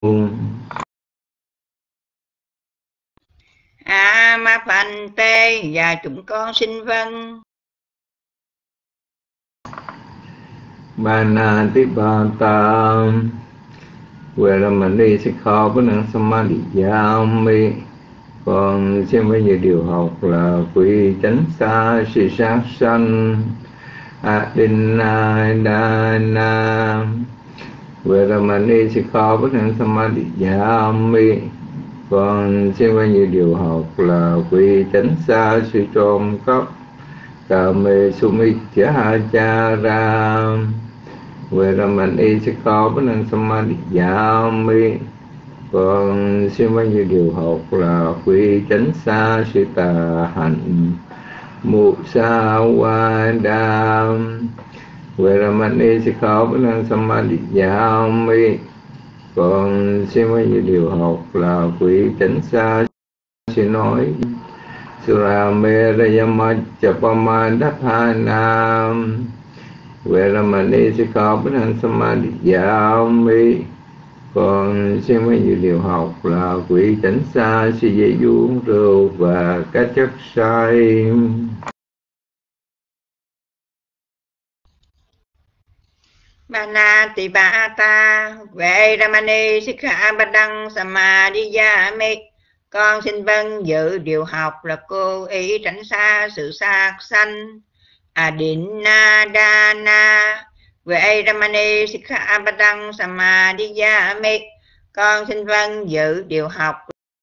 Ma Phanh Tê và chúng con xin vâng. Bana Tipata Veramani Sikkhapanang Samadhiyami. Con xem bây giờ điều học là quy chánh xa si sát sanh Adinna Dana Veramani Sikkhapanang Samadhiyami. Con xem bao nhiêu điều học là quy chánh xa sự trộm cắp Kame Sumithyacara Veramani Sikkhapanang Samadhiyami. Con xem bao nhiêu điều học là quy chánh xa sự tà hạnh Musawada Veramani Sikkhapanang Samadhiyami. Con xem bao nhiêu điều học là quy chánh xa sự nói Suramerayamachapamadatthana Veramani Sikkhapanang Samadhiyami. Con xem bao nhiêu điều học là quy chánh xa sự dễ uống rượu và các chất say. Banatipata Veramani Sikkhapadang Samadhiyami. Con xin vâng dự điều học là cố ý tránh xa sự sát sanh. Adinna Dana Veramani Sikkhapadang Samadhiyami. Con xin vâng dự điều học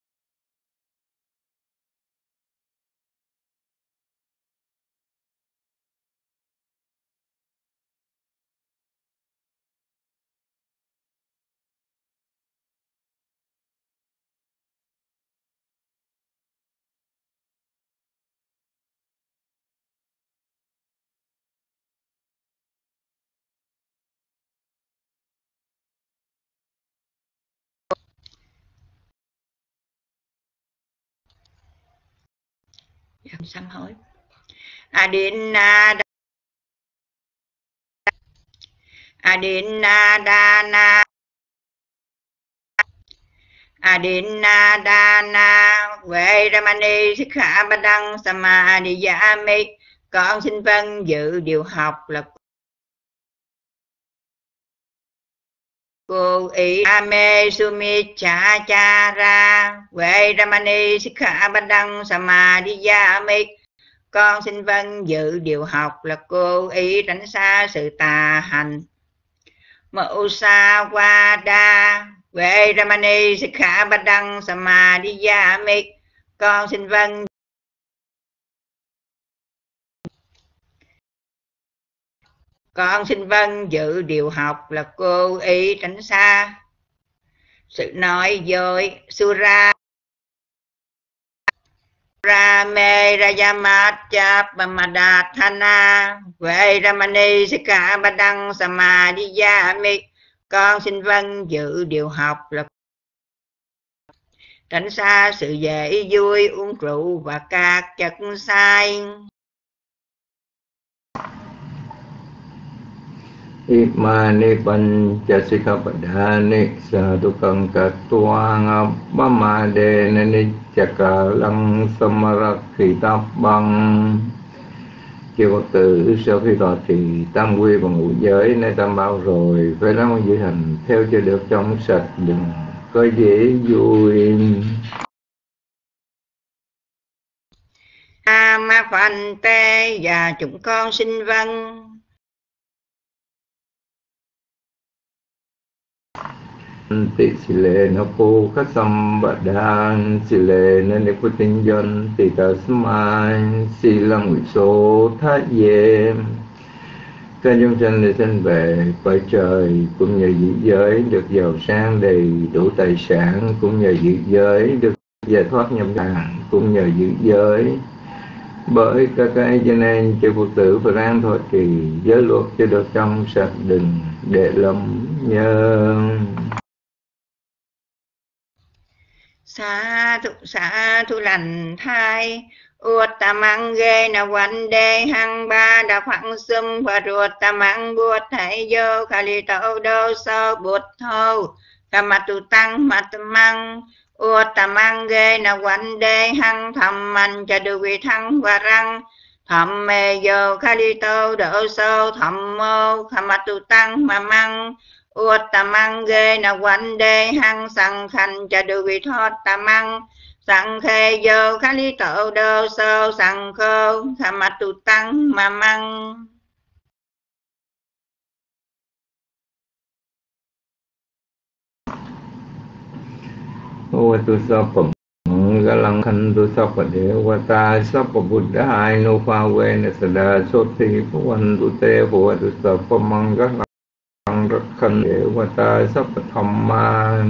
sám hối. Adinna Dana Veramani Sikkhapadang Samadhiyami. Con xin vâng dự điều học là cô ý Ame Sumithyacara Veramani Sikkhapadang Samadhiyami. Con xin vâng dự điều học là cô ý tránh xa sự tà hành Musawada Veramani Sikkhapadang Samadhiyami. Con xin vâng dự điều học là cô ý tránh xa sự nói dối Suramerayamachapamadatthana Veramani Sikkhapadang Samadhiyami. Con xin vâng dự điều học là tránh xa sự dễ vui uống rượu và các chất say. Imani Panchasikhapadani Sadukang Katuang Abhamadena Nichakalang Samarakhitabang. Chư Phật tử, sau khi tọa trì tam quy và ngũ giới nơi tam bảo rồi, phải lắng giữ hành theo cho được trong sạch, đừng có dễ vui. Ma Phanh Tê và chúng con xin vâng. Tị sile na po kasambadan sile na nikutinjan titasmai silang viso tha ye. Các chúng sanh để sinh về cõi trời cũng nhờ giữ giới được giàu sang đầy đủ tài sản, cũng nhờ giữ giới được giải thoát nhập hàng, cũng nhờ giữ giới. Bởi các cái cho nên chư Phật tử phải ráng thọ trì giới luật cho được trong sạch, đừng để lầm nhớ. Sa thu lành thai Uttamang ghê na quanh đê hăng ba đà phẳng xâm và ruột tamang buốt thầy dô khali tàu đô sơ bụt thâu Kamatutang matamang Uttamang ghê na quanh đê hăng thầm mạnh cha đu vi thăng varang thầm mê vô khali tô độ sô thầm mô Kamatutang mamang Uttamang ghê na quanh đê hăng sang khanh cha đu vi thoát tamang sang khê vô khali tô độ sô sang khô Kamatutang mamang. Vatu Sapa Galang Khantu Sapa Devata Sapa Buddha Ino Phavena Sada Soti Phavantu Te Vatu Sapa Mangalang Rakhan Devata Sapa Thamma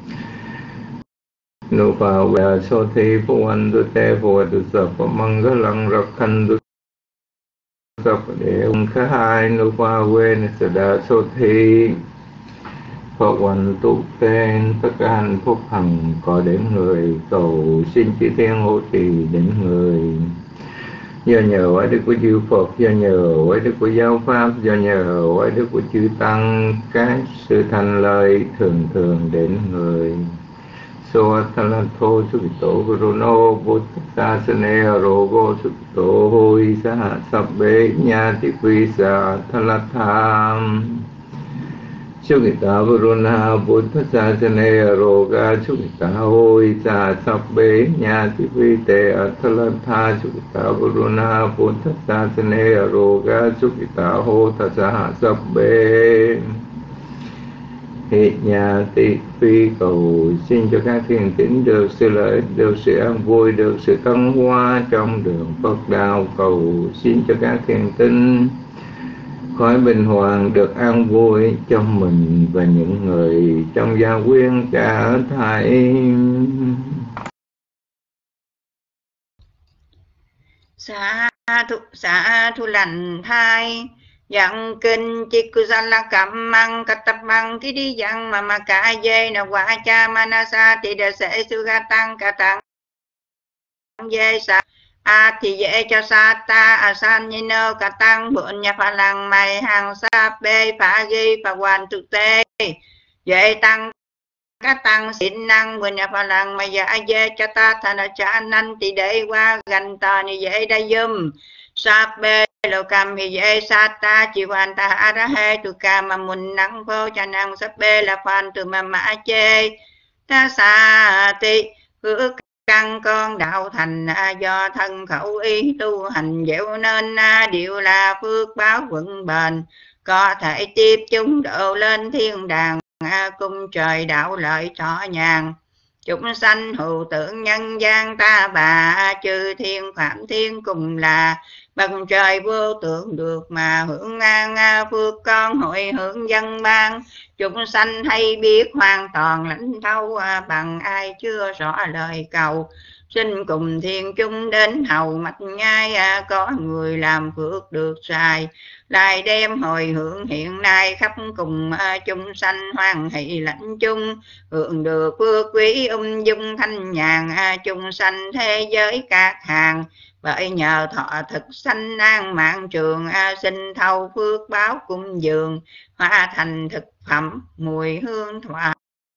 Ino Phavena Soti Phavantu Te Vatu Sapa Mangalang Rakhantu Sapa Devata Ino Phavena Sada Soti Phật hoành tu tên tất cả hạnh phúc hằng có đến người, cầu xin chư thiên hộ trì đến người. Do nhờ oai đức của chư Phật, do nhờ oai đức của giáo pháp, do nhờ oai đức của chư tăng, các sự thành lời thường thường đến người. So Talanto Sukito Guruno Buddha Sane Rogo Sukito Hoi Saha Sabbe Nyati Visa Talatham Sukita Varuna Buddha Sasane Roga Sukita Hoi Sa Sabbe Nyati Vite Athalatha Sukita Varuna Buddha Sasane Roga Sukita Hota Saha Sabbe Hiện nhà tị phi cầu xin cho các thiền tín được sự lợi, được sự an vui, được sự tân hoa trong đường Phật đạo. Cầu xin cho các thiền tín khỏi bình hoàng, được an vui cho mình và những người trong gia quyến cả thảy. Xá thu lành thai Yang kinh chi kusala kamang katabang thi đi yang mà cả dê na quả cha manasa thì để sẽ suga tăng cả tăng dê sa a thì dễ cho sa ta asan như nô cả tăng bộn nhà phà lăng mày hàng sa bê phá ghi phà hoàn thực tế dễ tăng các tăng xịn năng bộn nhà phà lăng mày dạ dê cho ta thành là cha năn thì để qua gần tờ như dễ đây dùm sa bê lô cam hi dễ sa ta chỉ hoàn ta arahe tu ca mà mun năng vô cha năng sa bê là phan từ mà mã chê ta sa ti hứa căn con đạo thành do thân khẩu ý tu hành dẻo nên điệu là phước báo vững bền có thể tiếp chúng độ lên thiên đàng cung trời đạo lợi thọ nhàn chúng sanh hữu tưởng nhân gian ta bà chư thiên phạm thiên cùng là bằng trời vô tượng được mà hưởng ngang phước con hội hưởng dân ban chúng sanh hay biết hoàn toàn lãnh thấu bằng ai chưa rõ lời cầu xin cùng thiên chúng đến hầu mạch nhai có người làm phước được xài lại đem hồi hưởng hiện nay khắp cùng chúng sanh hoan hỷ lãnh chung hưởng được phước quý dung thanh nhàn chúng sanh thế giới các hàng bởi nhờ thọ thực sanh an mạng trường sinh thâu phước báo cung dường hóa thành thực phẩm mùi hương thỏa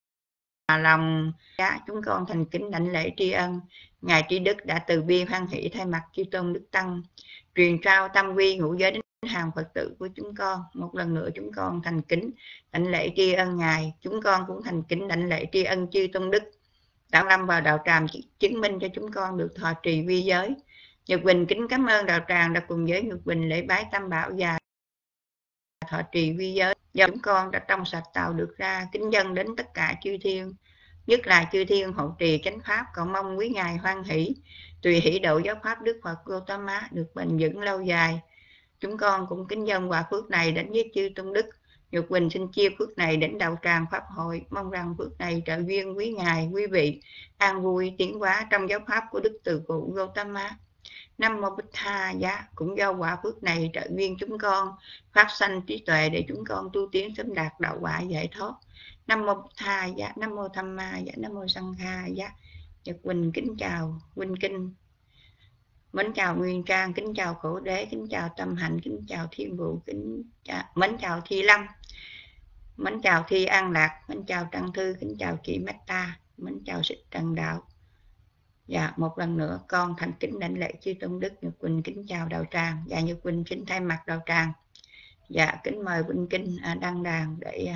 lòng. Chúng con thành kính đảnh lễ tri ân ngài Trí Đức đã từ bi hoan hỷ thay mặt chư tôn đức tăng truyền trao tam quy ngũ giới đến hàng Phật tử của chúng con. Một lần nữa chúng con thành kính đảnh lễ tri ân ngài. Chúng con cũng thành kính đảnh lễ tri ân chư tôn đức đã lâm vào đạo tràng chứng minh cho chúng con được thọ trì vi giới. Nhật Quỳnh kính cảm ơn đạo tràng đã cùng với Nhật Quỳnh lễ bái Tam Bảo và thọ trì vi giới do chúng con đã trong sạch tạo được ra. Kính dâng đến tất cả chư thiên, nhất là chư thiên hộ trì chánh pháp, cầu mong quý ngài hoan hỷ tùy hỷ độ giáo pháp Đức Phật Gautama được bền vững lâu dài. Chúng con cũng kính dâng quà phước này đến với chư tôn đức. Nhật Quỳnh xin chia phước này đến đạo tràng pháp hội, mong rằng phước này trợ duyên quý ngài quý vị an vui tiến hóa trong giáo pháp của Đức Từ Phụ Gautama. Nam Mô Bích Tha Giá, cũng do quả phước này trợ duyên chúng con phát sanh trí tuệ để chúng con tu tiến sớm đạt đạo quả giải thoát. Nam Mô Bích Tha Giá, Nam Mô Tham Ma Giá, Nam Mô Sanh Kha Giá. Nhật Quỳnh kính chào Huynh Kinh, mến chào Nguyên Trang, kính chào Khổ Đế, kính chào Tâm Hạnh, kính chào Thiên Vũ, mến chào Thi Lâm. Mến chào Thi An Lạc, mến chào Trăng Thư, kính chào chị Meta, mến chào Sĩ Trần Đạo. Dạ, một lần nữa con thành kính đảnh lễ chư tôn đức. Nhật Quỳnh kính chào đạo tràng. Dạ, Nhật Quỳnh xin thay mặt đạo tràng. Dạ, kính mời Vinh Kinh đăng đàn để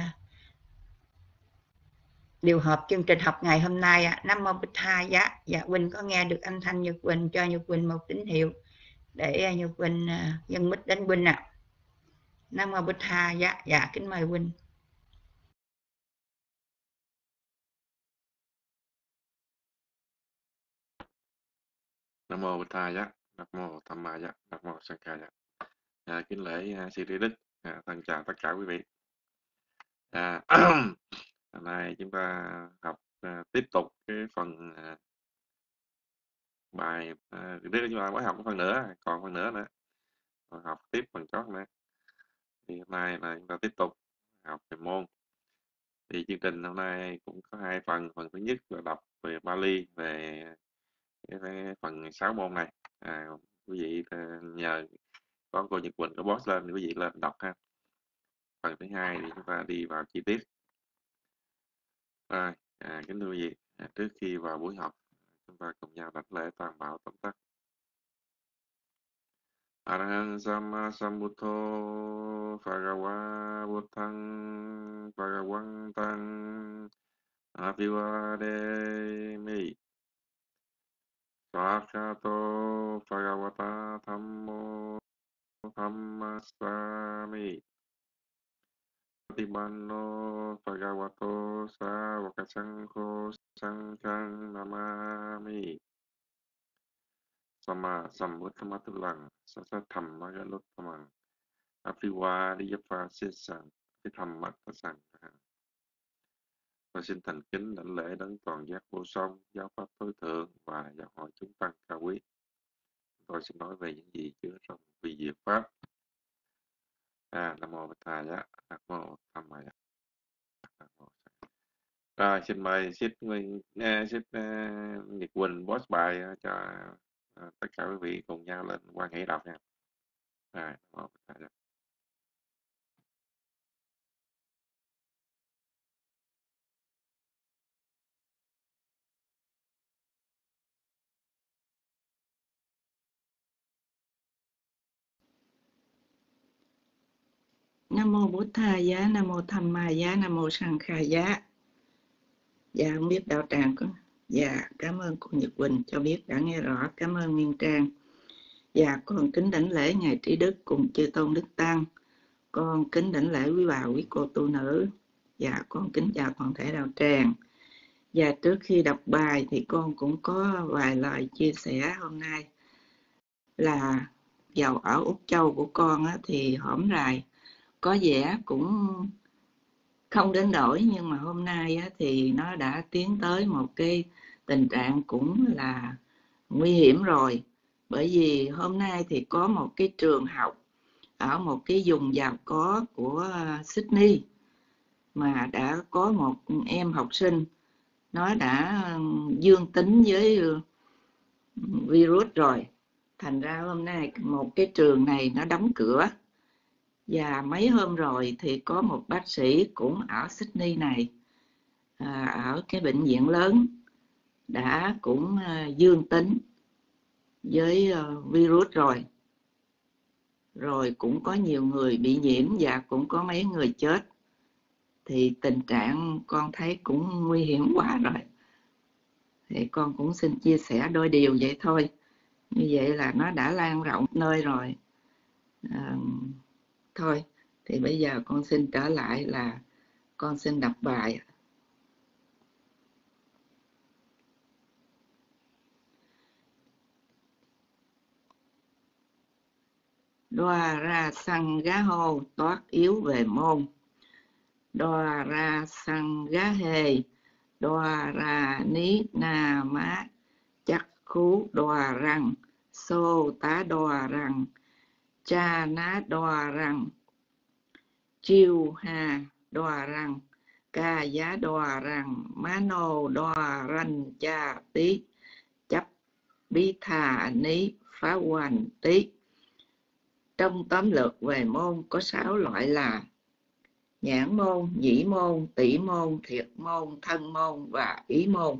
điều hợp chương trình học ngày hôm nay. Nam Mô Bích Tha Giá. Dạ, Quỳnh có nghe được âm thanh Nhật Quỳnh, cho Nhật Quỳnh một tín hiệu để Nhật Quỳnh dân mít đến Quỳnh ạ. Nam Mô Bích Tha Giá. Dạ, kính mời Quỳnh. Nam mô Bích Tha Giá, Nam mô Tham Ma Giá, Nam mô Sang Kha Giá. Kính lễ sư Trí Đức, thân chào tất cả quý vị. Hôm nay chúng ta học tiếp tục cái phần bài Đức chúng ta mới học một phần nữa, còn phần nữa học tiếp phần chót nữa. Thì hôm nay là chúng ta tiếp tục học về môn. Thì chương trình hôm nay cũng có hai phần. Phần thứ nhất là đọc về Bali, về cái phần 6 môn này. Quý vị nhờ có cô Nhật Quỳnh có post lên thì quý vị lên đọc ha. Phần thứ hai thì chúng ta đi vào chi tiết. Rồi, kính thưa quý vị, trước khi vào buổi học, chúng ta cùng nhau đảnh lễ Tam Bảo tóm tắt. Arahant Samma Sambuddho Bhagava Buddhang Bhagavantang Abhivademi Swakhato Bhagavata Thammo Thammasami Patipanno Bhagavato Sāvaka Saṅkho Saṅghang Namami Samma Sambuddhamatulang Sasatham-maganuttaman Abhivadiyapasisang Abhidhammatasang. Tôi xin thành kính đảnh lễ đấng toàn giác vô song, giáo pháp tối thượng và giáo hội chúng tăng cao quý. Tôi xin nói về những gì chứa trong vi diệu pháp. Nam mô Bích Tha Giá, Nam mô Tham Ma Giá. Rồi, xin mời Nhật Quỳnh post bài cho tất cả quý vị cùng nhau lên quan hệ đọc nha. Rồi, Nam mô Bích Tha Giá. Nam mô Bổn Tha Giá, Nam mô Tham Ma Giá, Nam mô Sang Kha Giá. Dạ, không biết đạo tràng có. Dạ, cảm ơn cô Nhật Quỳnh cho biết đã nghe rõ. Cảm ơn Nguyên Trang. Dạ, con kính đảnh lễ Ngài Trí Đức cùng chư tôn Đức Tăng. Con kính đảnh lễ quý bà, quý cô tu nữ. Dạ, con kính chào toàn thể đạo tràng. Dạ, trước khi đọc bài thì con cũng có vài lời chia sẻ hôm nay. Là dầu ở Úc Châu của con thì hổm rày có vẻ cũng không đến nỗi, nhưng mà hôm nay thì nó đã tiến tới một cái tình trạng cũng là nguy hiểm rồi. Bởi vì hôm nay thì có một cái trường học ở một cái vùng giàu có của Sydney mà đã có một em học sinh nó đã dương tính với virus rồi. Thành ra hôm nay một cái trường này nó đóng cửa. Và mấy hôm rồi thì có một bác sĩ cũng ở Sydney này, ở cái bệnh viện lớn, đã cũng dương tính với virus rồi. Rồi cũng có nhiều người bị nhiễm và cũng có mấy người chết. Thì tình trạng con thấy cũng nguy hiểm quá rồi. Thì con cũng xin chia sẻ đôi điều vậy thôi. Như vậy là nó đã lan rộng nơi rồi. Thôi, thì bây giờ con xin trở lại là con xin đọc bài. Đoa ra săng gá hô toát yếu về môn. Đoa ra săng gá hề, đoa ra ní na má chắc khú đoa răng, xô tá đoa răng, cha ná đoa răng, chiêu ha đoa răng, ca giá đoa răng, má nô đoa răng cha tí, chấp bí thà ní phá hoành tí. Trong tóm lược về môn có 6 loại là nhãn môn, nhĩ môn, tỷ môn, thiệt môn, thân môn và ý môn.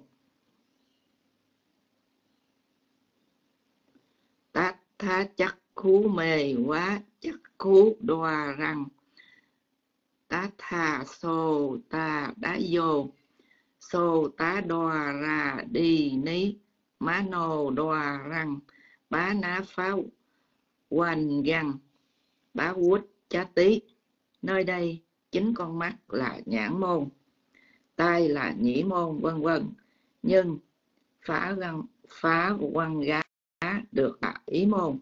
Tát tha chắc khú mê quá chắc khú đoà răng. Tát tha sô ta đá vô. Sô tá đoà ra đi ní. Má nô đoà răng. Bá ná pháo quanh găng. Bá quýt chá tí. Nơi đây 9 con mắt là nhãn môn, tai là nhĩ môn, vân vân. Nhưng phá quăng gá được là ý môn.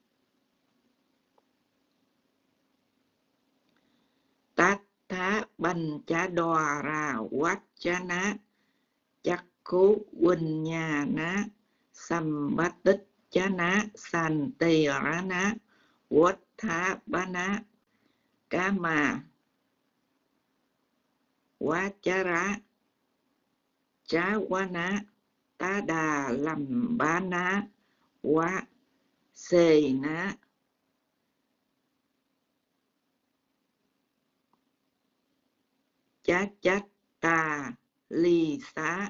Tát thá banh chá đoà ra quát chá ná. Chắc khú huynh nhà ná. Xăm bát tích chá ná. San tì rá ná. Quát thá bá ná. Cá mà quá chá rá. Chá quá ná. Tá đà làm bá ná. Quá xê ná. Chá chát tà ly xá.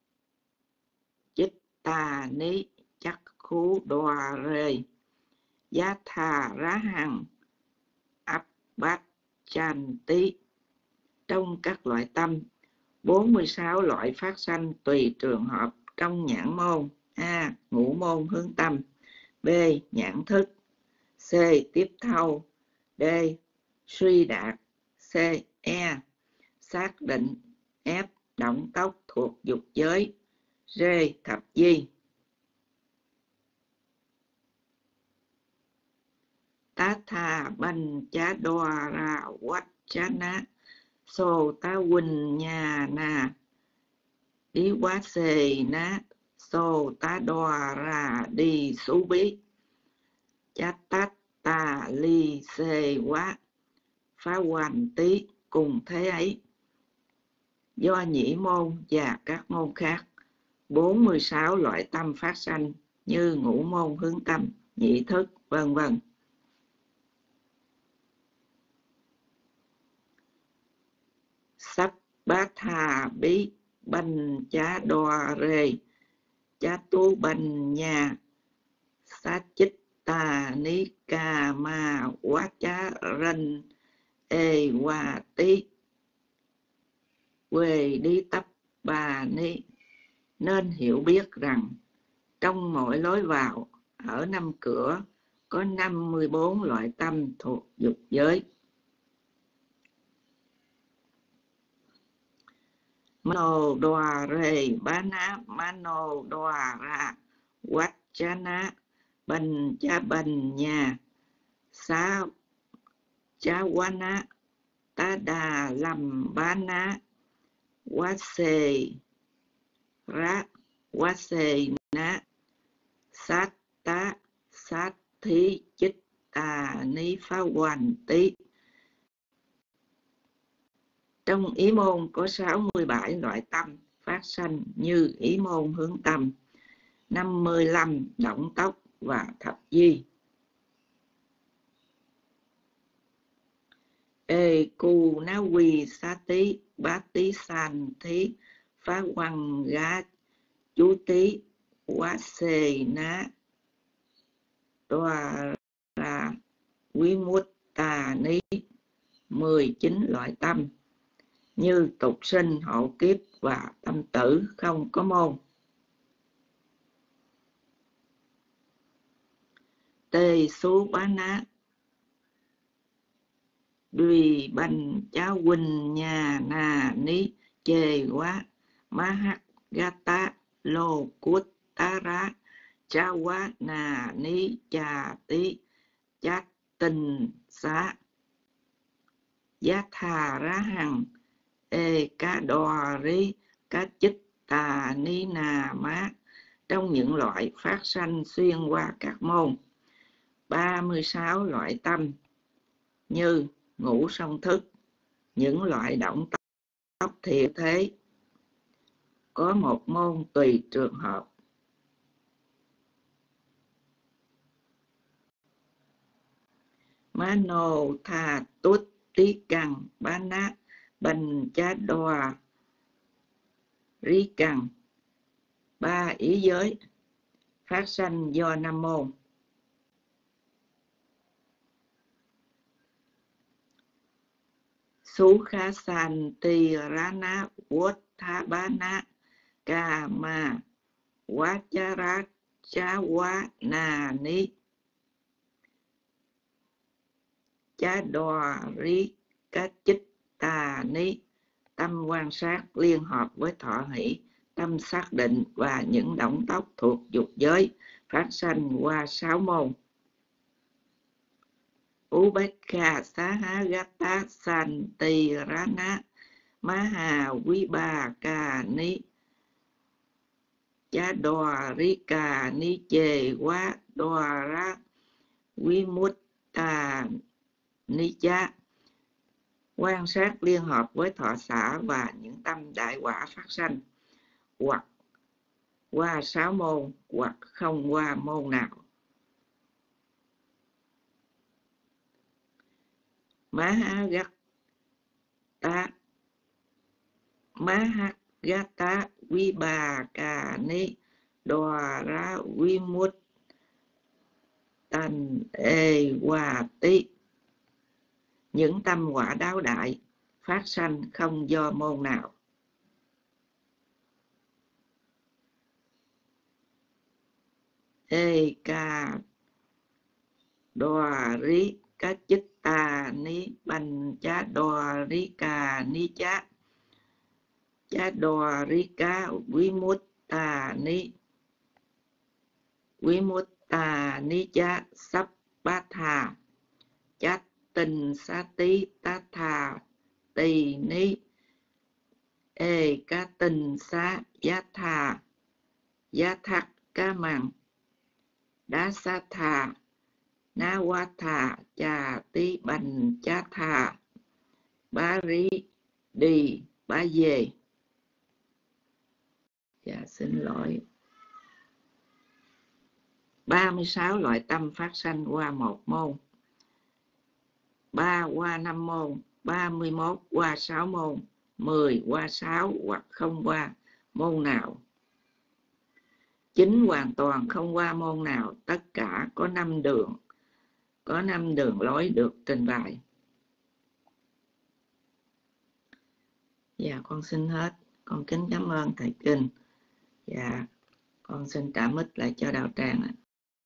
Chích tà ní chắc khú đoà rê. Giá thà rá hằng áp bát chan tí. Trong các loại tâm, 46 loại phát sanh tùy trường hợp trong nhãn môn. A. Ngũ môn hướng tâm. B. Nhãn thức. C. Tiếp thâu. D. Suy đạt. C. E. Xác định. F. Động tốc thuộc dục giới. G. Thập di. Tá thà banh chá đoà ra quách chá ná. Sô tá huynh nhà nà. Đi quá xê ná. Sô tá đoà ra đi xú bí. Chá tát tà ly xê quá. Phá hoành tí cùng thế ấy. Do nhĩ môn và các môn khác, 46 loại tâm phát sanh như ngũ môn hướng tâm, nhị thức, vân vân. Sắp bát hà bí banh chá đoà rê. Chá tú banh nhà. Sát chích tà ní ca ma quá chá ranh. Ê hòa tí. Quê đi tấp bà ní. Nên hiểu biết rằng trong mỗi lối vào ở 5 cửa có 54 loại tâm thuộc dục giới. Mano đoà rê bá ná. Mano đoà ra quát chá ná. Banh chá banh nhà. Xá chá quá ná. Tá đà làm bá ná. Quá xê rá. Quá xê ná. Sát tá. Sát thí chích tà ní phá hoành tí. Trong ý môn có 67 loại tâm phát sanh như ý môn hướng tâm, 55 động tốc và thập di. Ê cu ná quy xá tí. Bát tí san thí. Phá quăng gá chú tí. Quá xê ná. Đoà ra quý mút tà ní. 19 loại tâm như tục sinh, hộ kiếp và tâm tử không có môn. Tê số bá ná. Đùi banh chá huynh nhà nà ní. Chê quá. Má hắc gá tá. Lô cút tá rá. Chá quá nà ní chà tí. Chát tình xá. Giá thà rá hằng. Ê cá đò rí. Cá chích tà ní nà má. Trong những loại phát sanh xuyên qua các môn, 36 loại tâm như ngũ song thức, những loại động tốc thiệt thế, có một môn tùy trường hợp. Mano tha tút tí cằn bá ná bành chá đòa rí cằn. Ba ý giới phát sanh do Nam Mô. Sú khá sanh tì rá ná vốt thá bá ná ca ma quá chá rá chá quá nà ní chá đòa rí cá chích tà ní. Tâm quan sát liên hợp với thọ hỷ, tâm xác định và những động tác thuộc dục giới phát sanh qua 6 môn. Ubekha Saha Gata Santi Rana Maha Viba Ca Ni Chá Đòa Rí Ca Ni Chê Quá Đòa Rá Quý Mút Tà Ni Chá. Quan sát liên hợp với thọ xả và những tâm đại quả phát sanh, hoặc qua 6 môn, hoặc không qua môn nào. Mahagata Vibhaka-ni Đòa Ra Vimut Tành Ê Hòa Tí. Những tâm quả đáo đại phát sanh không do môn nào. Ê ca đòa rí cá chích tà ní bành chá đòa rí cà ní chá chá đòa rí cá quý mút tà ní chá sắp bát thà chá tình sa tí tá thà tỳ ní ê cá tình sa giá thà giá thắc cá mặn đá sa thà ná quá thà chà tí bành chá thà bá rí đi bá về. Dạ xin lỗi. 36 loại tâm phát sanh qua 1 môn, 3 qua 5 môn, 31 qua 6 môn, 10 qua 6 hoặc không qua môn nào. 9 hoàn toàn không qua môn nào. Tất cả có 5 đường. Có 5 đường lối được trình bày. Dạ con xin hết. Con kính cảm ơn thầy Kinh. Dạ con xin trả mic lại cho đạo tràng ạ.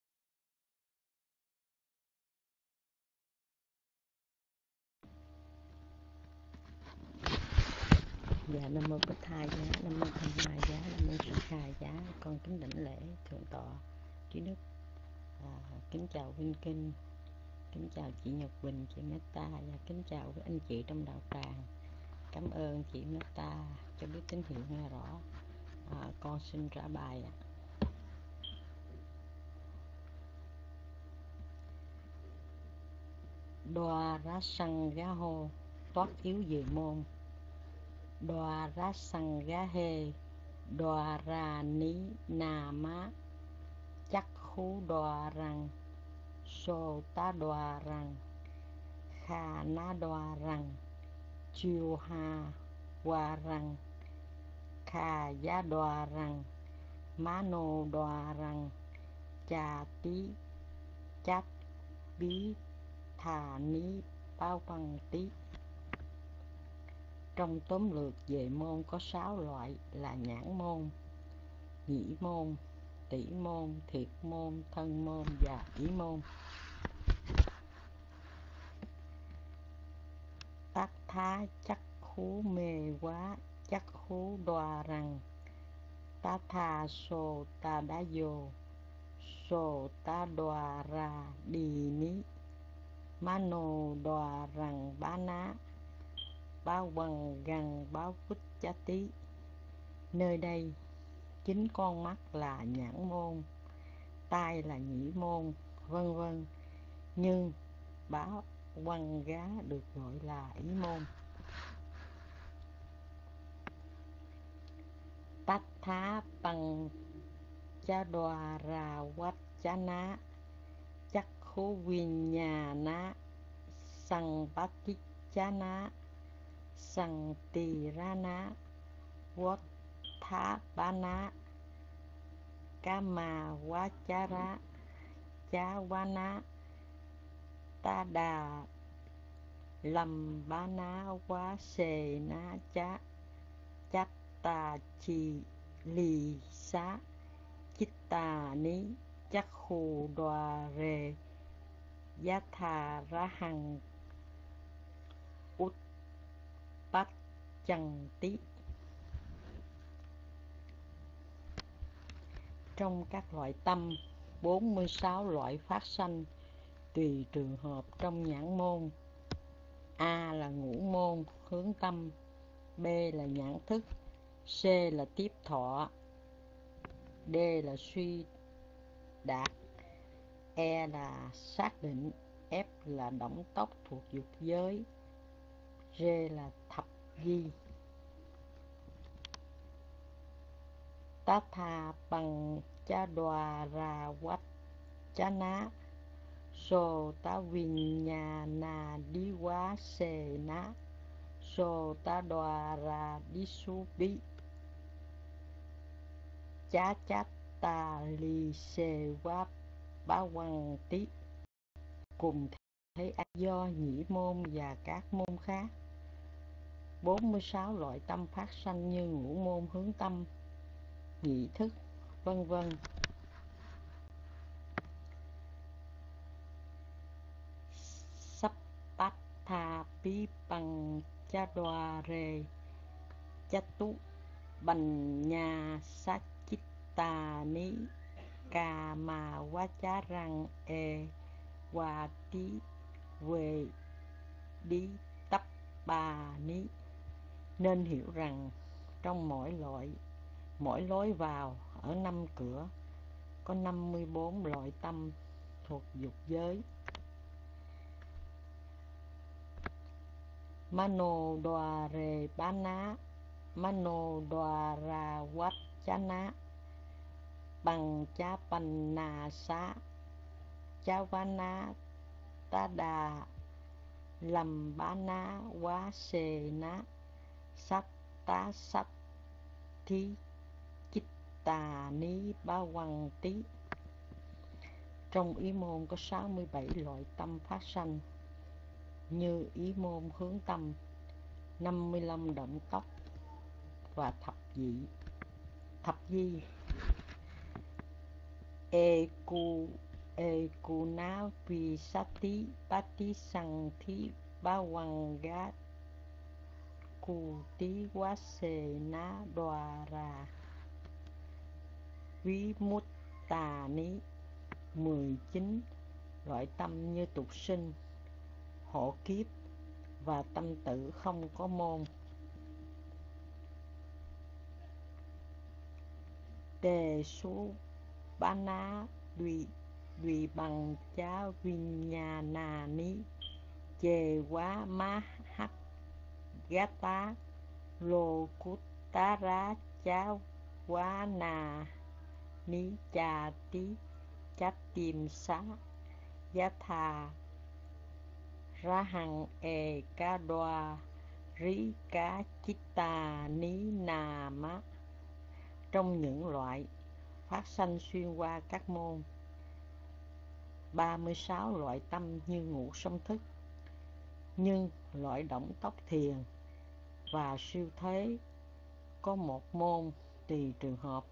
Dạ Nam Mô Bích Thai Giá, Nam Mô Tham Ma Giá, Nam Mô Sa Khai Giá. Con kính đảnh lễ thượng tọa trí đức, kính chào Vinh Kinh, kính chào chị Nhật Quỳnh, chị Meta, và kính chào các anh chị trong đạo tràng. Cảm ơn chị Meta cho biết tín hiệu nghe rõ. Con xin trả bài ạ. Đoa rá săng gá hô, toát yếu về môn. Đoa rá săng gá hê, đoa ra ní nà má, chắc khú đoa răng, sô tá đoa răng, kha ná đoa răng, chiêu ha qua răng, kha giá đoa răng, má nô đoa răng, cha tí chát bí thà ní bao bằng tí. Trong tóm lược về môn có 6 loại là nhãn môn, nhĩ môn, tỷ môn, thiệt môn, thân môn và ý môn. Tác thá chắc khú mê quá, chắc khú đoa răng, tá tha sô ta đá vô, sô ta đoa ra đi ní, má nô đoa răng bá ná, báo bằng gần báo phích chá tí. Nơi đây 9 con mắt là nhãn môn, tai là nhĩ môn, vân vân, nhưng báo quăng gá được gọi là ý môn. Tát thá bằng chá đoa ra quát chá ná, chắc khố viên nhà ná, săng bát tích Vachana Santirana Votthapana Kama Vachara Chawana Tada Lambana Vasena Cha Chatta Chi Lì Xá Chitta Ní Chắc Khu Đoà Rề Giá Thà Ra Hằng Út Bách Chằng Tí. Trong các loại tâm, 46 loại phát sanh tùy trường hợp trong nhãn môn. A là ngũ môn hướng tâm, B là nhãn thức, C là tiếp thọ, D là suy đạt, E là xác định, F là động tốc thuộc dục giới, G là thập di. Tatha bằng cha đoà ra quách cha ná so ta vinyana đi quá xề ná so ta đoà ra đi su bí chá chát ta lì xề quá ba quăng tí. Cùng thấy do nhĩ môn và các môn khác, 46 loại tâm phát sanh như ngũ môn hướng tâm, nhị thức, vân vân. Sappatha pi bằng cha đoà rề chatu bành nhà sa chitta ní ca mà quá chá răng e qua tí về đi tắp bà ní. Nên hiểu rằng trong mỗi lối vào ở 5 cửa có 54 loại tâm thuộc dục giới. Mano đoà rề bá ná, mano đoà ra quách chá ná, bằng chá bành nà xá, chá vá ná tá đà, lầm bá ná quá xề ná, sát tá sát thí chích tà ní ba quăng tí. Trong ý môn có 67 loại tâm phát sanh như ý môn hướng tâm, 55 động tốc và thập di. Eku ná vi sati pati sang thí ba quăng gá cù tí quá xề ná đoà ra ví mút tà ní. 19 loại tâm như tục sinh, hộ kiếp và tâm tử không có môn. Tề số bá ná đùy bằng chá vinyana ní chề quá má hắc gá tá lô cút tá rá chá quá nà ní chà tí chá tìm xá giá thà ra hằng e ca đoà rí cá chít tà ní nà má. Trong những loại phát sanh xuyên qua các môn, 36 loại tâm như ngũ song thức, nhưng loại động tốc thiền và siêu thế có một môn tùy trường hợp.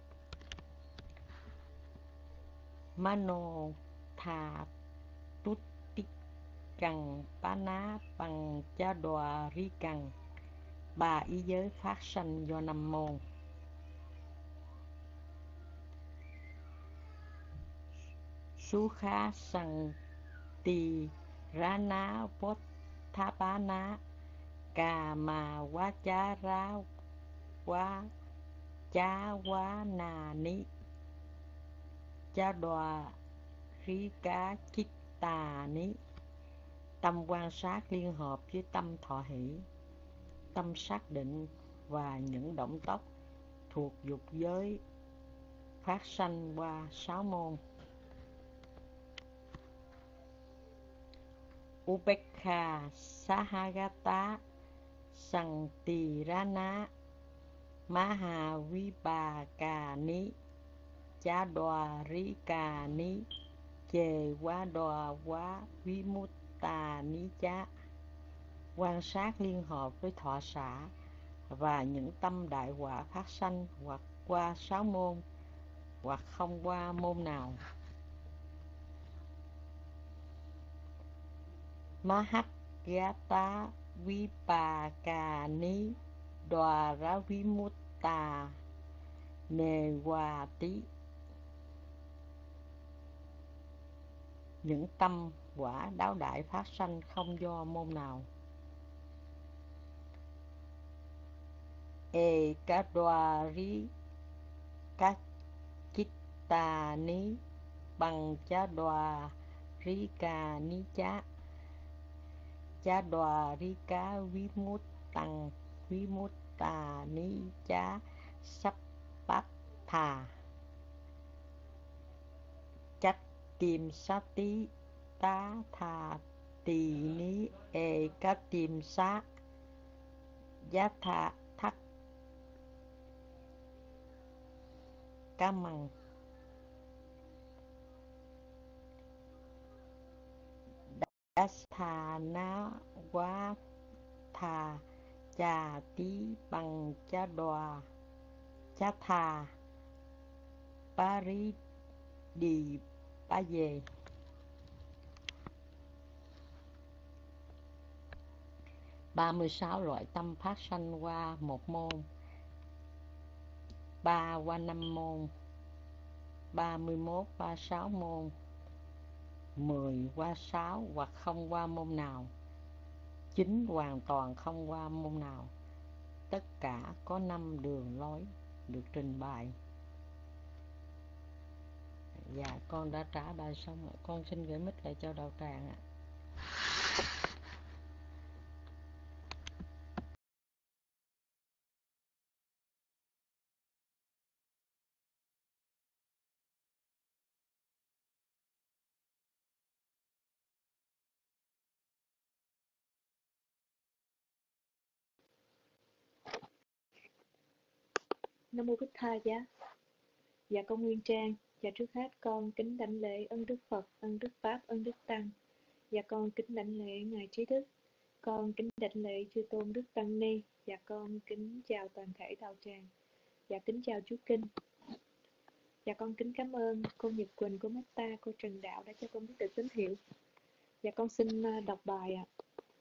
Mano thà tút tích cằn bá ná bằng cha đoà rí cằn, 3 ý giới phát sanh do 5 môn. Sú khá sằng tì ra ná vốt thá bá ná cà mà quá chá rá quá chá quá nà ní chá đoà rí cá chích tà ní. Tâm quan sát liên hợp với tâm thọ hỷ, tâm xác định và những động tốc thuộc dục giới phát sanh qua 6 môn. Upekha Sahagata Santirana Mahavibhakani Chadwarikani Chề Quá Đòa Quá Vimuttani Chá. Quan sát liên hợp với thọ xả và những tâm đại quả phát sanh hoặc qua 6 môn hoặc không qua môn nào. Mahagata Vipakani Dwara Vimutta Nevati. Những tâm quả đáo đại phát sanh không do môn nào. Ekadwari Kachittani Bằng Chadwarikani Chá. Chadwarika Vimuttang Vimuttani Chá Sappatha Chách Tìm Sati Tá Thà Tỳ Ní Eka Tìm Xá Giá Thà Thắc Cá Măng. Đá ná quá thà chà tí bằng chá đòa chá thà Paris đi ba về. 36 loại tâm phát sanh qua một môn, 3 qua 5 môn, 31 qua 6 môn, 10 qua 6 hoặc không qua môn nào, 9 hoàn toàn không qua môn nào. Tất cả có 5 đường lối được trình bày. Dạ, con đã trả bài xong rồi. Con xin gửi mic lại cho Đạo Tràng ạ. Nam mô Bích Tha Giá. Dạ con Nguyên Trang. Dạ trước hết con kính đảnh lễ ân Đức Phật, ân Đức Pháp, ân Đức Tăng. Dạ con kính đảnh lễ Ngài Trí Thức. Con kính đảnh lễ chư tôn Đức Tăng Ni. Dạ con kính chào toàn thể đạo tràng. Dạ kính chào chú Kinh. Dạ con kính cảm ơn cô Nhật Quỳnh, cô Metta, cô Trần Đạo đã cho con biết được tín hiệu. Dạ con xin đọc bài ạ.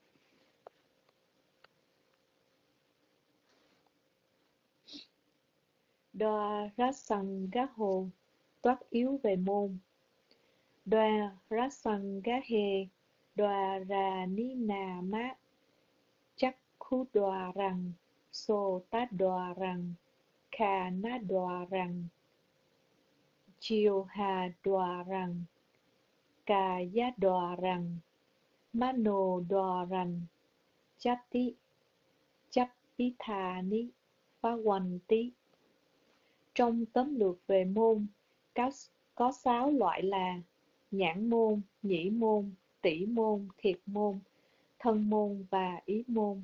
Đoa rát sằng gá hồ, toát yếu về môn. Đoa rát sằng gá hề, đoa ra ni nà mát. Chắc khu đoa rằng, sô tá đoa rằng, khà ná đoa rằng, chiều hà đoa rằng, cà giá đoa rằng, má nô đoa rằng, chát tí, chấp tí thà ní, phá hoành tí. Trong tóm lược về môn, có 6 loại là nhãn môn, nhĩ môn, tỷ môn, thiệt môn, thân môn và ý môn.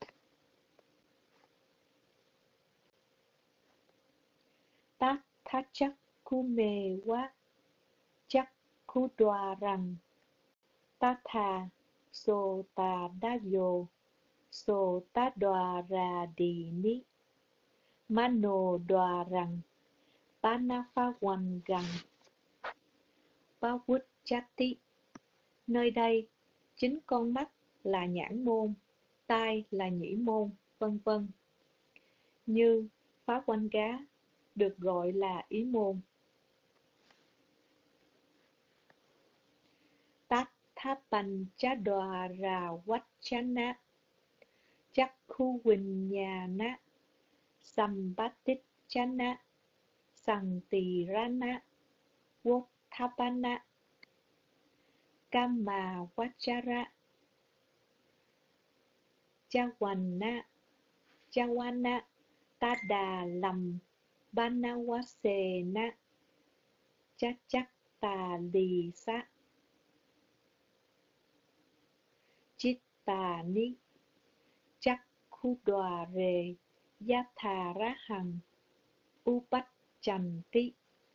Tác thác chắc khu mê quá, chắc khu đoà rằng, tá thà, sô tà đá dồ, sô tá đoà ra đi ní, má nô đoà rằng, bá na phá hoành rằng, bá quýt chát tí. Nơi đây, chính con mắt là nhãn môn, tai là nhĩ môn, vân vân. Như phá quanh gá được gọi là ý môn. Tát tháp bành chá đòa rà quách chá ná, chắc khu quỳnh nhà ná, xăm bát tích chá ná, sằng tỳ ra ná, quốc tháp bá ná, cam mà quát chá ra, cha hoành ná, cha hoan ná, ta đà lầm, ba na quá xề ná, cha chắc tà lì xá. tà ni chắc khu đòa rề gia thà rá hằng u bách chành tí.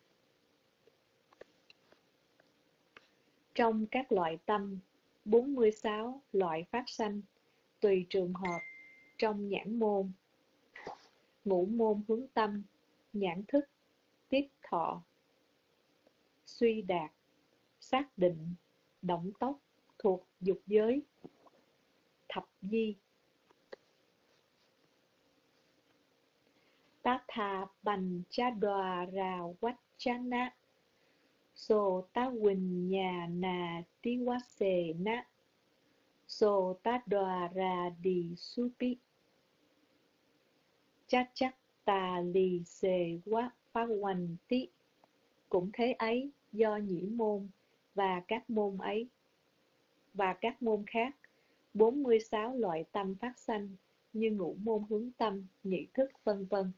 Trong các loại tâm, 46 loại phát sanh, tùy trường hợp, trong nhãn môn, ngũ môn hướng tâm, nhãn thức, tiếp thọ, suy đạt, xác định, động tốc, thuộc dục giới, thập di. Tá thà bành cha đòa rà quách cha na, sô tá quỳnh nhà nà tí quá xề na, sô tá đòa rà đi su pi. Chắc chắc tà lì xề quá phá hoành tí. Cũng thế ấy, do nhĩ môn và các môn ấy và các môn khác, 46 loại tâm phát sanh như ngũ môn hướng tâm, nhị thức vân vân.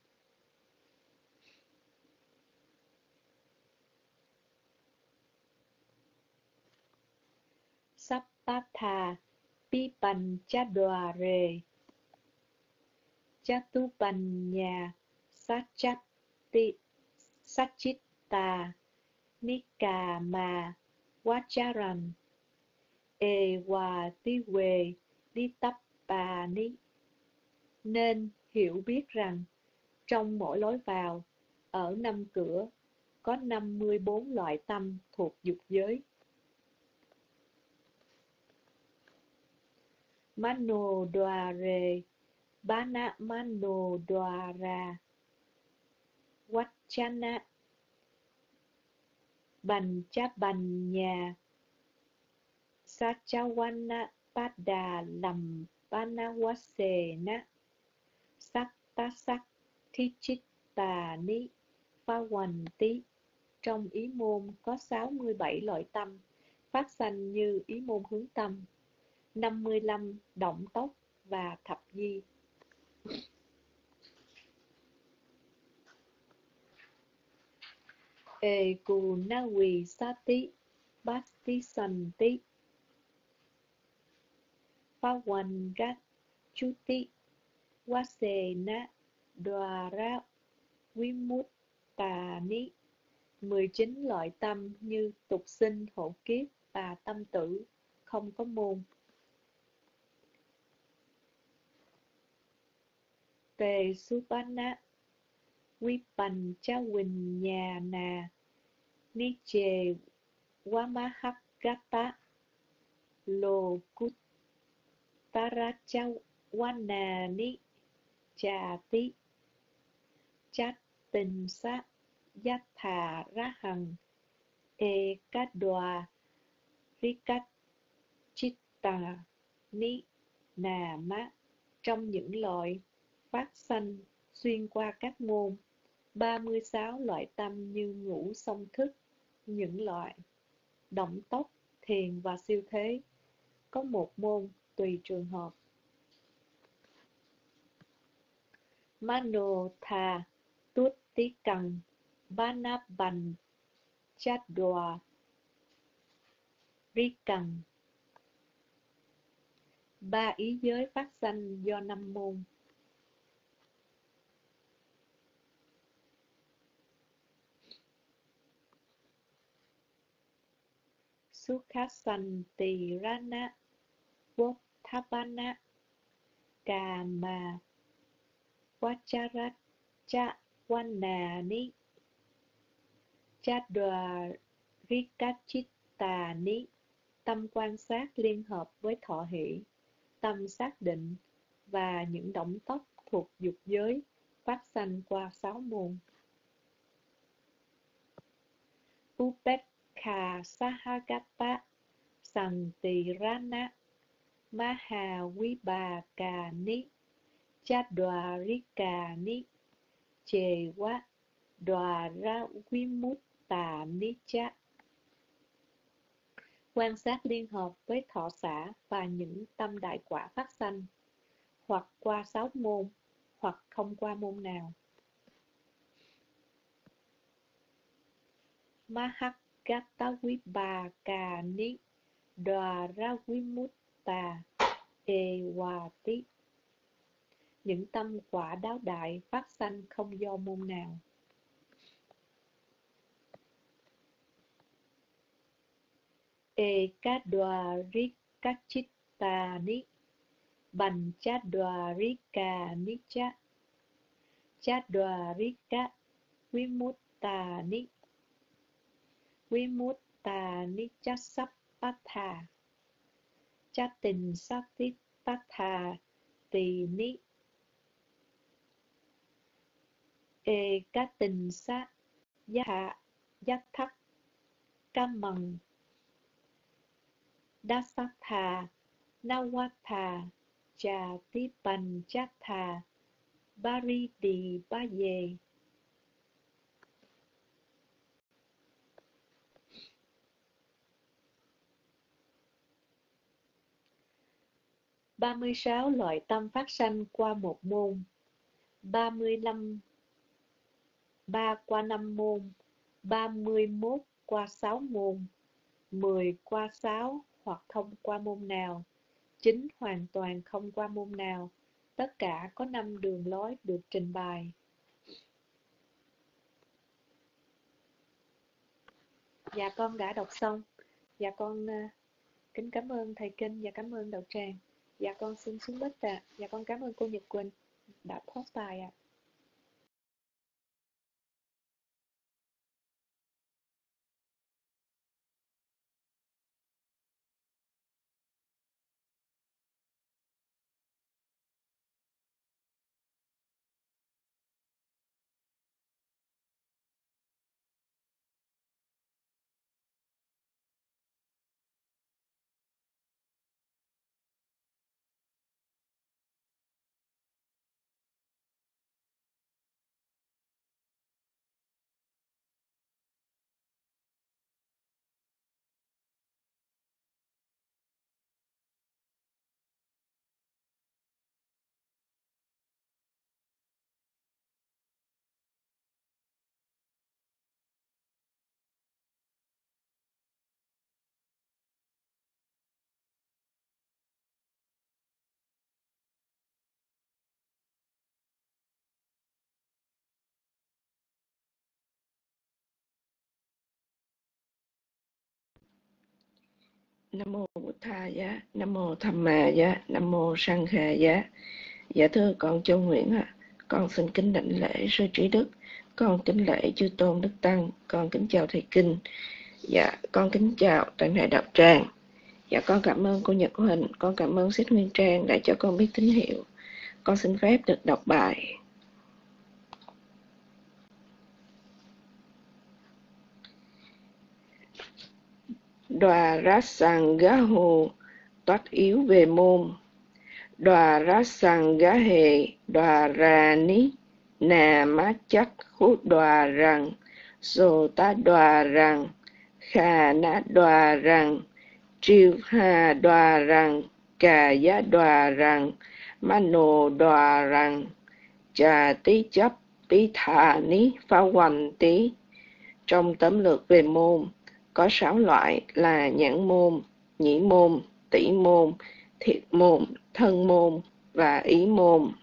Sappatha pi bành cha đòa rề cha tu bành nhà Satchitta Nika mà Vacharan E Hòa Ti Huệ Đi Tắp Bà Ni. Nên hiểu biết rằng trong mỗi lối vào ở 5 cửa có 54 loại tâm thuộc dục giới. Mano đoà rề Bana mano đoà ra Vachana bành cha bành nhà Sachawana Pada Lam Panawasena Saktasak Thichitta Ni Pha Hoành Tí. Trong ý môn có 67 loại tâm phát sanh như ý môn hướng tâm, 55 động tốc và thập di. E cù na quỳ sa tí basti sanh tí Pha hoành rát chú tí Quá xề na đoà ra quý mút tà ní. 19 loại tâm như tục sinh, hộ kiếp và tâm tử, không có môn. Tề Supana Quý bành cha huỳnh nhà nà Ni chề Wamahakata Lô Cút Taracha Wana Ni Chà Tí Chát Tình Sát Giác Thà Rá Hằng E Cát Đoà Rikát Chitta Ni Nà Má. Trong những loại phát sanh xuyên qua các môn, 36 loại tâm như ngũ song thức, những loại động tốc, thiền và siêu thế, có một môn tùy trường hợp. Mano thà tuốt tí cần Bana bành chát đoà ri cần. 3 ý giới phát sanh do 5 môn. Sukhasanti Rana Votthapana Kama Vacharacha Wana Ni Chadwa Rikachitta Ni. Tâm quan sát liên hợp với thọ hỷ, tâm xác định và những động tốc thuộc dục giới phát sanh qua 6 môn. Upekha Sahagata Santirana Mahavibhaka Ni Chadwarika Ni Chewa Dwara Vimutta Ni Cha. Quan sát liên hợp với thọ xả và những tâm đại quả phát sanh, hoặc qua 6 môn, hoặc không qua môn nào. Mahakata Vibhaka Ni Dwara Vimutta Hòa Tí. Những tâm quả đáo đại phát sanh không do môn nào. Ekadwarikachittani Panchadwarika Chadwarika Vimuttani Chasappatha Chatin Satipatha Tini Ekatin Sa Yathak Kamang Dasatha Nawatha Chati Panchatha Baridi Baye. Ba mươi sáu loại tâm phát sanh qua một môn, 35 3 qua 5 môn, 31 qua 6 môn, 10 qua 6 hoặc không qua môn nào, 9 hoàn toàn không qua môn nào. Tất cả có 5 đường lối được trình bày. Dạ con đã đọc xong. Dạ con kính cảm ơn thầy Kinh và cảm ơn đạo tràng. Dạ con xin xuống bích ạ. Dạ con cảm ơn cô Nhật Quỳnh đã post bài ạ. Nam mô Bụt Tha Giá, Nam mô Tham Ma Giá, Nam mô Sang Kha Giá. Dạ thưa con Châu Nguyễn ạ, con xin kính đảnh lễ sư trí đức, con kính lễ chư tôn đức tăng, con kính chào thầy Kinh. Dạ con kính chào toàn thể đạo tràng. Dạ con cảm ơn cô Nhật Huỳnh, con cảm ơn Xích Nguyên Trang đã cho con biết tín hiệu. Con xin phép được đọc bài. Đoà Rasangaho toát yếu về môn. Đoà Rasangahe đoà ra ní nà má chắc khu đoà rằng sô tá đoà rằng khà ná đoà rằng triêu hà đoà rằng cà giá đoà rằng mano đoà rằng trà tí chấp bí thà ní phá hoành tí. Trong tóm lược về môn có 6 loại là nhãn môn, nhĩ môn, tỷ môn, thiệt môn, thân môn và ý môn.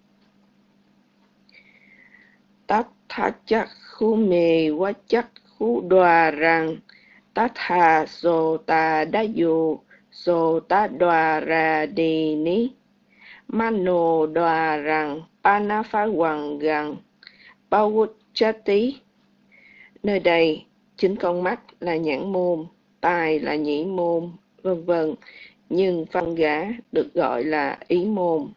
Tát tha chắc khu mê quá chắc khu đoà rằng tát hà sô ta đá dù sô ta đoà ra đi ní mano đoà rằng pana phá hoàng rằng bawut chati. Nơi đây chính con mắt là nhãn môn, tai là nhĩ môn, vân vân, nhưng phân gã được gọi là ý môn.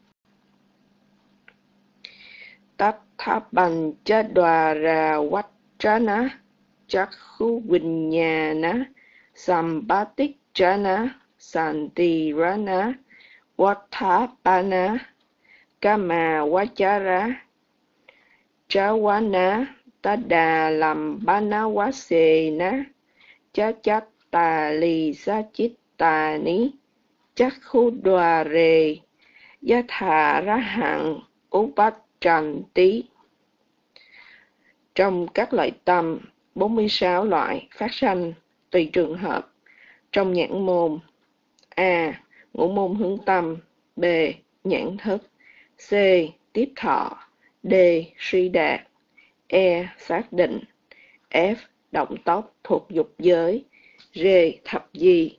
Tát tháp bằng cha đoà ra quách trá ná chắc khu quỳnh nhà ná sampatik trá ná santi rá ná quát thá pa ná kama quá chá rá trá quá ná ta đà làm ba ná quá xề ná chá chát tà lì sa chít tà ní chắc khu đoà rề giá thà ra hạng upat tràn tí. Trong các loại tâm 46 loại phát sanh tùy trường hợp trong nhãn môn. A. ngũ môn hướng tâm. B. Nhãn thức. C. Tiếp thọ. D. Suy đạt. E. Xác định. F. Động tốc thuộc dục giới. G. Thập di.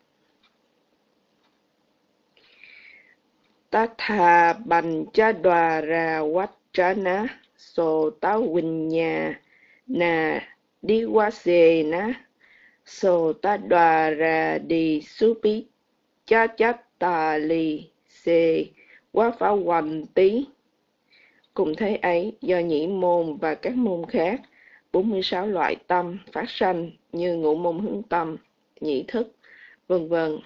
Tatha Panchadwara Vajjana Sota Vinya Na Diwasena Sotadwara Di Supi Chachattali Se Wafawanti. Cùng thế ấy, do nhĩ môn và các môn khác, 46 loại tâm phát sanh như ngũ môn hướng tâm, nhĩ thức, vân vân.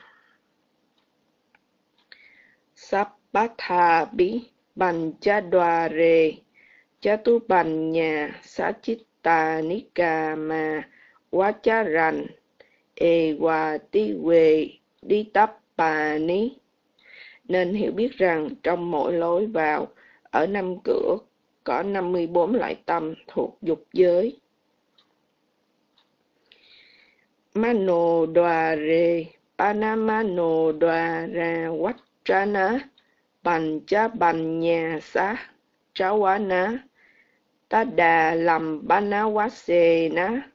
Sappatha Bi Panchadware Chatupanya Sachitta Nikama Vacharan Ewatiwe Ditapani. Nên hiểu biết rằng trong mỗi lối vào ở 5 cửa có 54 loại tâm thuộc dục giới. Manodware Panamanodwara Vajjana Panchapanya Sa Chawana Tada Lambanawasena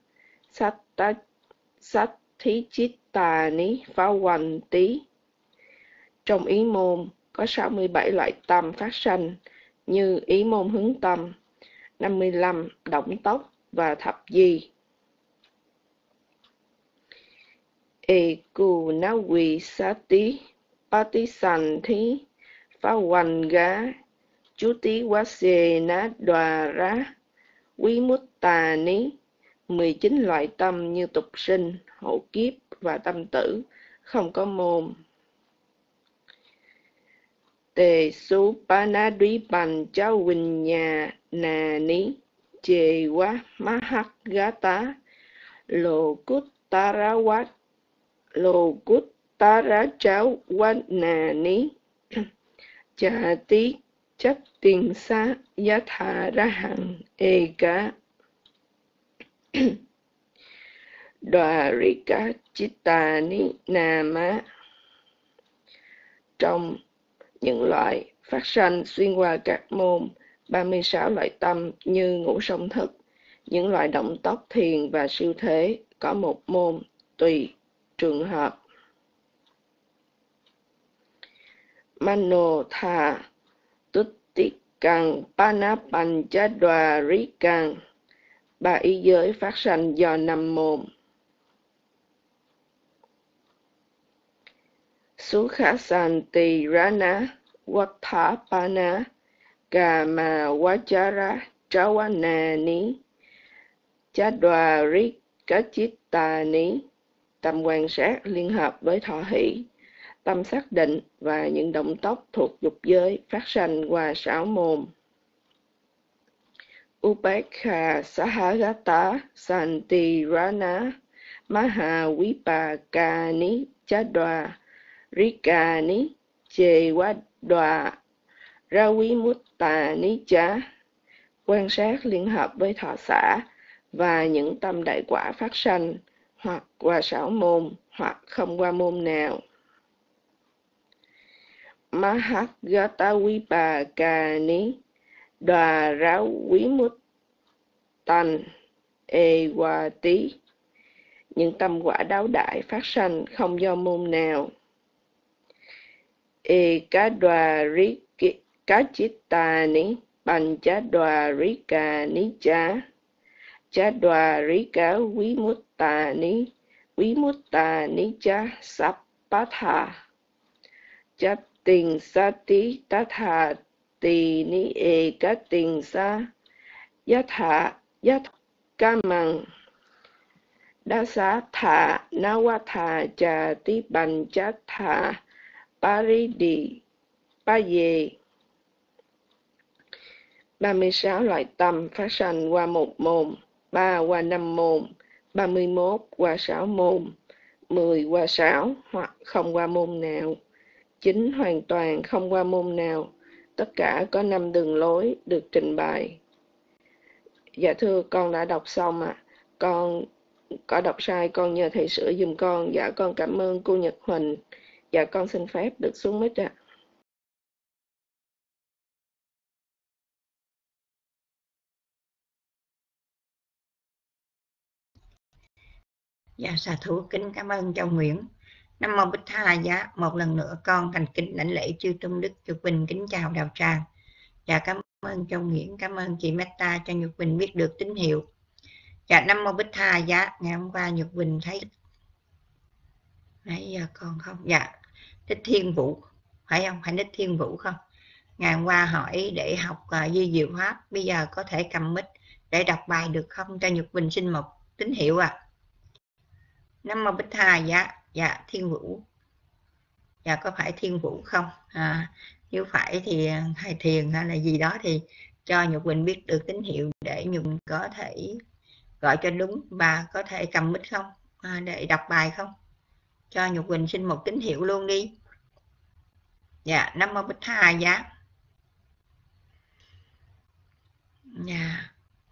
Satthichittani Phawanti. Trong ý môn có 67 loại tâm phát sanh như ý môn hướng tâm, 55 động tốc và thập di. Ekunawisati Patisanthi Phawanga Chutiwasena Dwara Vimuttani. 19 loại tâm như tục sinh, hộ kiếp và tâm tử, không có môn. Tề su panadvipan cháu vinya nani chewa mahagata lokuttara cháu vanani chati chắc tiền sa yatha rahang eka dwarika chittani nama. Trong những loại phát sanh xuyên qua các môn, 36 loại tâm như ngũ song thức, những loại động tốc thiền và siêu thế có một môn tùy trường hợp. Manotha Tuttikang Panapanchadwarikang. 3 ý giới phát sanh do 5 môn. Sukhasanti Rana Vathapana Kama Vajara Chawanani Chadwarikachittani. Tâm quan sát liên hợp với thọ hỷ, tâm xác định và những động tốc thuộc dục giới phát sanh qua 6 môn. Upekha Sahagata Santirana Mahavipakani Chadwa Rikani Chewadwa Ravimuttani Cha. Quan sát liên hợp với thọ xã và những tâm đại quả phát sanh hoặc qua 6 môn hoặc không qua môn nào. Mahagata Vipakani Dwaravimuttan Ewati. Những tâm quả đáo đại phát sanh không do môn nào. Ekadwarikachittani Panchadwarikani cha Chadwarika Vimuttani cha Sappatha Chatting Sati Tatha Tini Ekating Sa Yatha Kamang Dasatha Nawatha Chati Panchatha Paridi Paye. 36 loại tâm phát sanh qua một môn, 3 qua 5 môn, 31 qua 6 môn, 10 qua 6 hoặc không qua môn nào, 9 hoàn toàn không qua môn nào. Tất cả có 5 đường lối được trình bày. Dạ thưa, con đã đọc xong ạ. Con có đọc sai, con nhờ thầy sửa giùm con. Dạ con cảm ơn cô Nhật Huỳnh. Dạ con xin phép được xuống mic ạ. Dạ sa thú kính cảm ơn Châu Nguyễn. Nam mô Bích Tha Giá. Một lần nữa con thành kính lãnh lễ chư tôn đức Nhật Quỳnh kính chào đạo tràng. Dạ cảm ơn Châu Nguyễn, cảm ơn chị Meta cho Nhật Quỳnh biết được tín hiệu. Dạ Nam mô Bích Tha Giá. Ngày hôm qua Nhật Quỳnh thấy nãy giờ con không. Dạ Thích Thiên Vũ phải không? Phải Thích Thiên Vũ không? Ngày hôm qua hỏi để học di diệu pháp, bây giờ có thể cầm mic để đọc bài được không? Cho Nhật Quỳnh xin một tín hiệu ạ. Nam mô Bích Tha Giá. Dạ Thiên Vũ. Dạ có phải Thiên Vũ không? Nếu phải thì thầy thiền hay là gì đó thì cho Nhật Quỳnh biết được tín hiệu để Nhật có thể gọi cho đúng, và có thể cầm mic không để đọc bài không? Cho Nhật Quỳnh xin một tín hiệu luôn đi. Dạ Nam mô Bích Tha Giá. Dạ.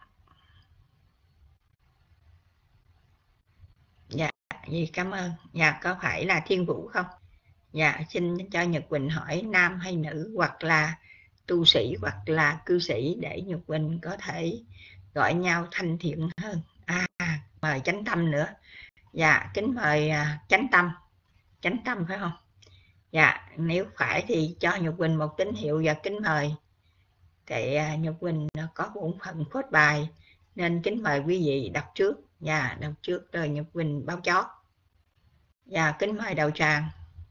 Dạ gì cảm ơn. Dạ có phải là Thiên Vũ không? Dạ xin cho Nhật Quỳnh hỏi nam hay nữ, hoặc là tu sĩ hoặc là cư sĩ, để Nhật Quỳnh có thể gọi nhau thanh thiện hơn. Mời Chánh Tâm nữa. Dạ kính mời Chánh Tâm. Chánh Tâm phải không? Dạ nếu phải thì cho Nhật Quỳnh một tín hiệu và kính mời. Tại Nhật Quỳnh có bổn phận phốt bài nên kính mời quý vị đọc trước. Dạ đọc trước rồi Nhật Quỳnh báo chót. Dạ kính mời đạo tràng.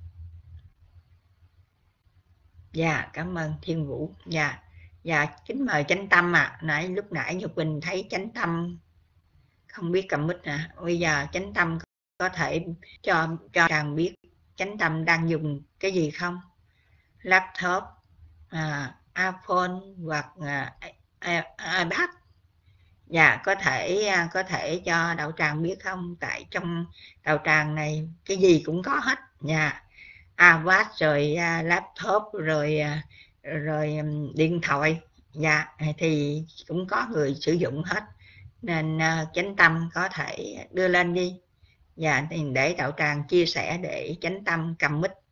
Dạ cảm ơn Thiên Vũ. Dạ kính mời Chánh Tâm ạ. Lúc nãy Nhật Quỳnh thấy Chánh Tâm không biết cầm mic bây giờ Chánh Tâm có thể cho tràng biết Chánh Tâm đang dùng cái gì không? Laptop, iPhone hoặc iPad. Dạ có thể cho đạo tràng biết không? Tại trong đạo tràng này cái gì cũng có hết. Dạ iPad rồi laptop rồi điện thoại. Dạ thì cũng có người sử dụng hết, nên Chánh Tâm có thể đưa lên đi. Dạ để đạo tràng chia sẻ để Chánh Tâm cầm mic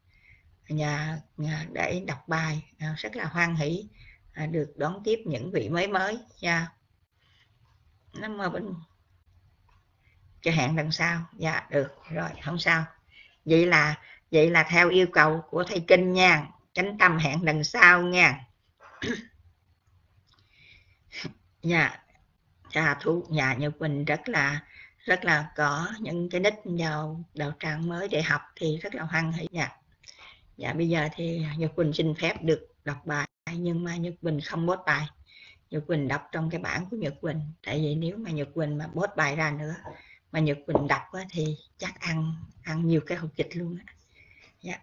để đọc bài. Rất là hoan hỷ được đón tiếp những vị mới. Dạ Nam mô Bích. Cho hẹn lần sau. Dạ được rồi, không sao. Vậy là theo yêu cầu của thầy Kinh nha. Chánh Tâm hẹn lần sau nha. Dạ Trà Thu. Dạ Nhật Quỳnh rất là có những cái nick vào đạo tràng mới để học thì rất là hoan hỷ. Dạ bây giờ thì Nhật Quỳnh xin phép được đọc bài, nhưng mà Nhật Quỳnh không post bài. Nhật Quỳnh đọc trong cái bản của Nhật Quỳnh. Tại vì nếu mà Nhật Quỳnh mà post bài ra nữa mà Nhật Quỳnh đọc thì chắc ăn nhiều cái hộp dịch luôn á. Dạ.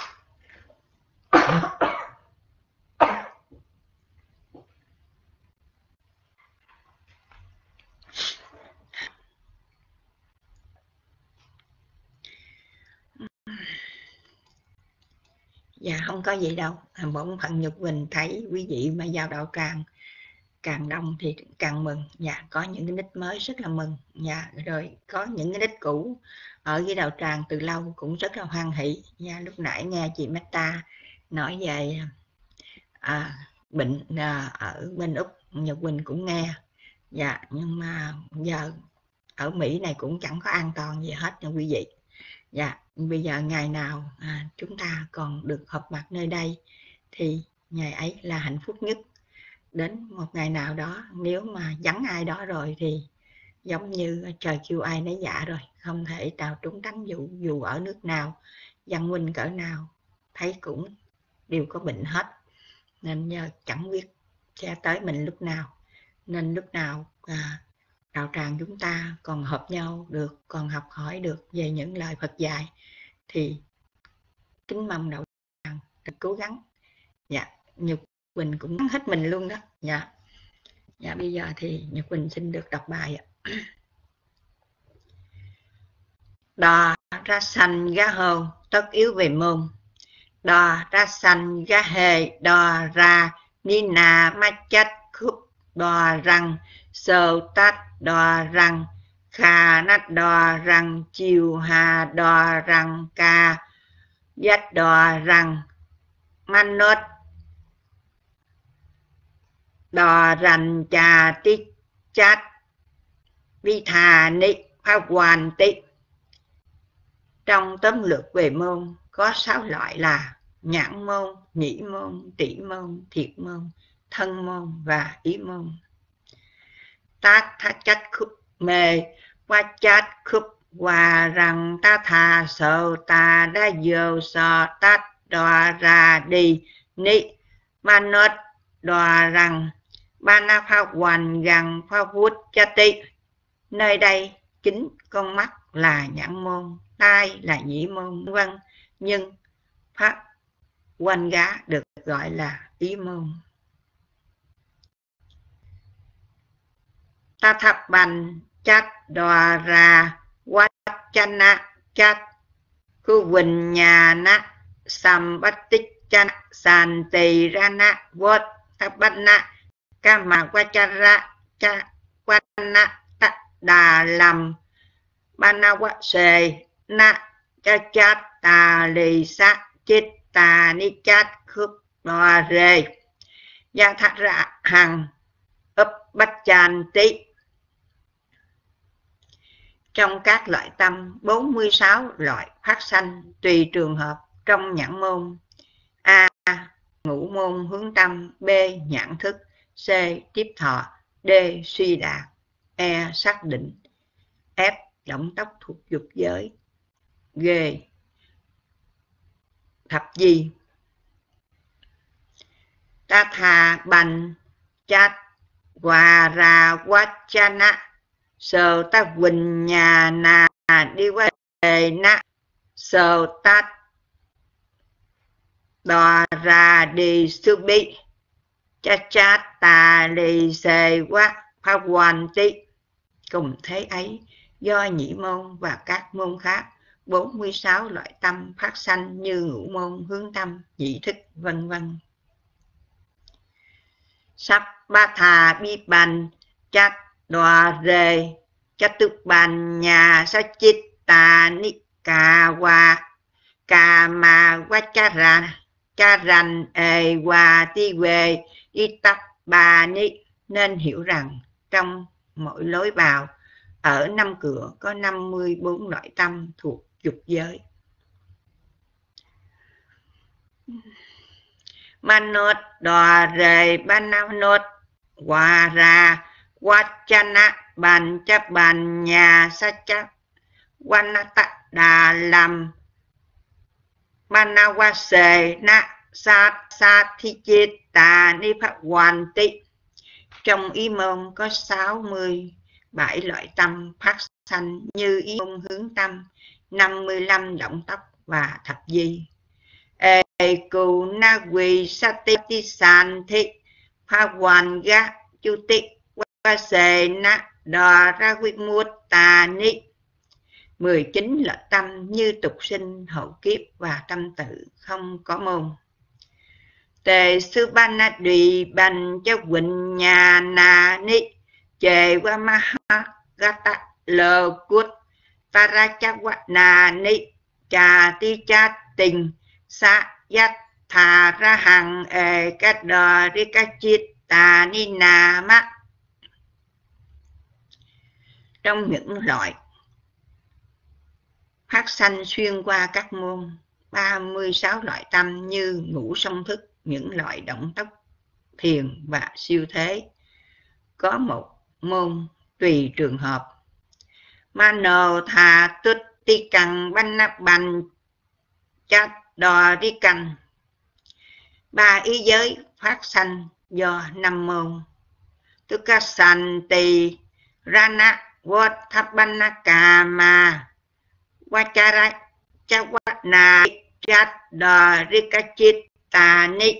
Dạ không có gì đâu. Bổn phận Nhật Quỳnh thấy quý vị mà vào đạo tràng càng đông thì càng mừng. Dạ có những cái nick mới rất là mừng. Dạ rồi có những cái nick cũ ở cái đạo tràng từ lâu cũng rất là hoan hỷ. Dạ lúc nãy nghe chị Meta nói về bệnh ở bên Úc, Nhật Quỳnh cũng nghe. Dạ nhưng mà giờ ở Mỹ này cũng chẳng có an toàn gì hết nha quý vị. Dạ bây giờ ngày nào chúng ta còn được họp mặt nơi đây thì ngày ấy là hạnh phúc nhất. Đến một ngày nào đó nếu mà vắng ai đó rồi thì giống như trời kêu ai nấy dạ rồi, không thể nào trốn tránh dù ở nước nào, văn minh cỡ nào, thấy cũng đều có bệnh hết. Nên chẳng biết sẽ tới mình lúc nào. Nên lúc nào đạo tràng chúng ta còn hợp nhau được, còn học hỏi được về những lời Phật dạy thì kính mong đạo tràng cố gắng. Dạ Nhật Quỳnh cũng hết mình luôn đó. Dạ bây giờ thì Nhật Quỳnh xin được đọc bài ạ. Đò ra sanh gá hô tất yếu về môn. Đò ra sanh gá hề đò ra ni nà ma chất khúc đò răng sơ tát đò răng khà nát đò răng chiều hà đò răng ca Dắt đò rằng manot đò rành trà tí chát vi thà ni phá hoàn tí. Trong tóm lược về môn có 6 loại là nhãn môn, nhĩ môn, tỷ môn, thiệt môn, thân môn và ý môn. Tát thá chát khúc mê qua chát khúc hòa rằng ta thà sợ ta đã dồ sò tát đòa ra đi ni manot đòa rằng bana pha hoàn rằng pha vút cha ti. Nơi đây chính con mắt là nhãn môn, tai là nhĩ môn vân, nhưng pháp quanh gá được gọi là ý môn. Ta thập bành chát đòa ra quát chana chát khu quỳnh nhà na sam bát tích chan sàn tỳ ra na vốt thập bành na kama quachara cha quana ta đà làm bana quá sề na cha chát tà lì sa chít tà ni chát khúc đòa rê gia thác ra hằng ấp bách chan tí. Trong các loại tâm 46 loại phát sanh tùy trường hợp trong nhãn môn: A. Ngũ môn hướng tâm, B. Nhãn thức, C. Tiếp thọ, D. Suy đạt, E. Xác định, F. Động tốc thuộc dục giới, G. Thập di. Ta thà bành chát hòa ra vachana sờ ta quỳnh nhà nà đi qua đề na sờ ta đò ra đi sư bi cha cha tà lì xề quá pha hoàn tí. Cùng thế ấy, do nhĩ môn và các môn khác 46 loại tâm phát sanh như ngũ môn, hướng tâm, nhĩ thức vân vân. Sắp ba thà bi bành chát đòa rề cha tức bàn nhà sa chít tà ni cà hòa cà mà quá cha rành ề hòa ti về y tắc bà ni. Nên hiểu rằng trong mỗi lối vào ở 5 cửa có 54 loại tâm thuộc dục giới. Manot đòa rề bananot hòa ra Vachana bàn cha bàn nhà sa cha Vanata đà làm Manawase na sa sa thi chê tà ni pháp hoàn tị. Trong ý môn có 67 loại tâm phát sanh như ý môn hướng tâm, 55 động tốc và thập di. E cù na quỳ sa ti sàn thị pháp hoàn ga chu tị qua sề na đò ra quy muốt tà ni. 19 loại tâm như tục sinh, hậu kiếp và tâm tự không có môn. Tề sư ban na đùy bành cho quỳnh nhà nà ni chề qua ma gata lờ cút ta ra cha quát nà ni trà ti cha tình sa yat thà ra hằng ề ca đò ri ca chít tà ni nà mắt. Trong những loại phát sanh xuyên qua các môn, 36 loại tâm như ngũ song thức, những loại động tốc, thiền và siêu thế. Có một môn tùy trường hợp. Mano thà tút ti cằn banh nắp bành chát đò đi cằn. 3 ý giới phát sanh do 5 môn. Tức ca sanh tỳ rana vốt tháp banh na cà mà Vachara cha quát nà chát đò rika chít tà ni.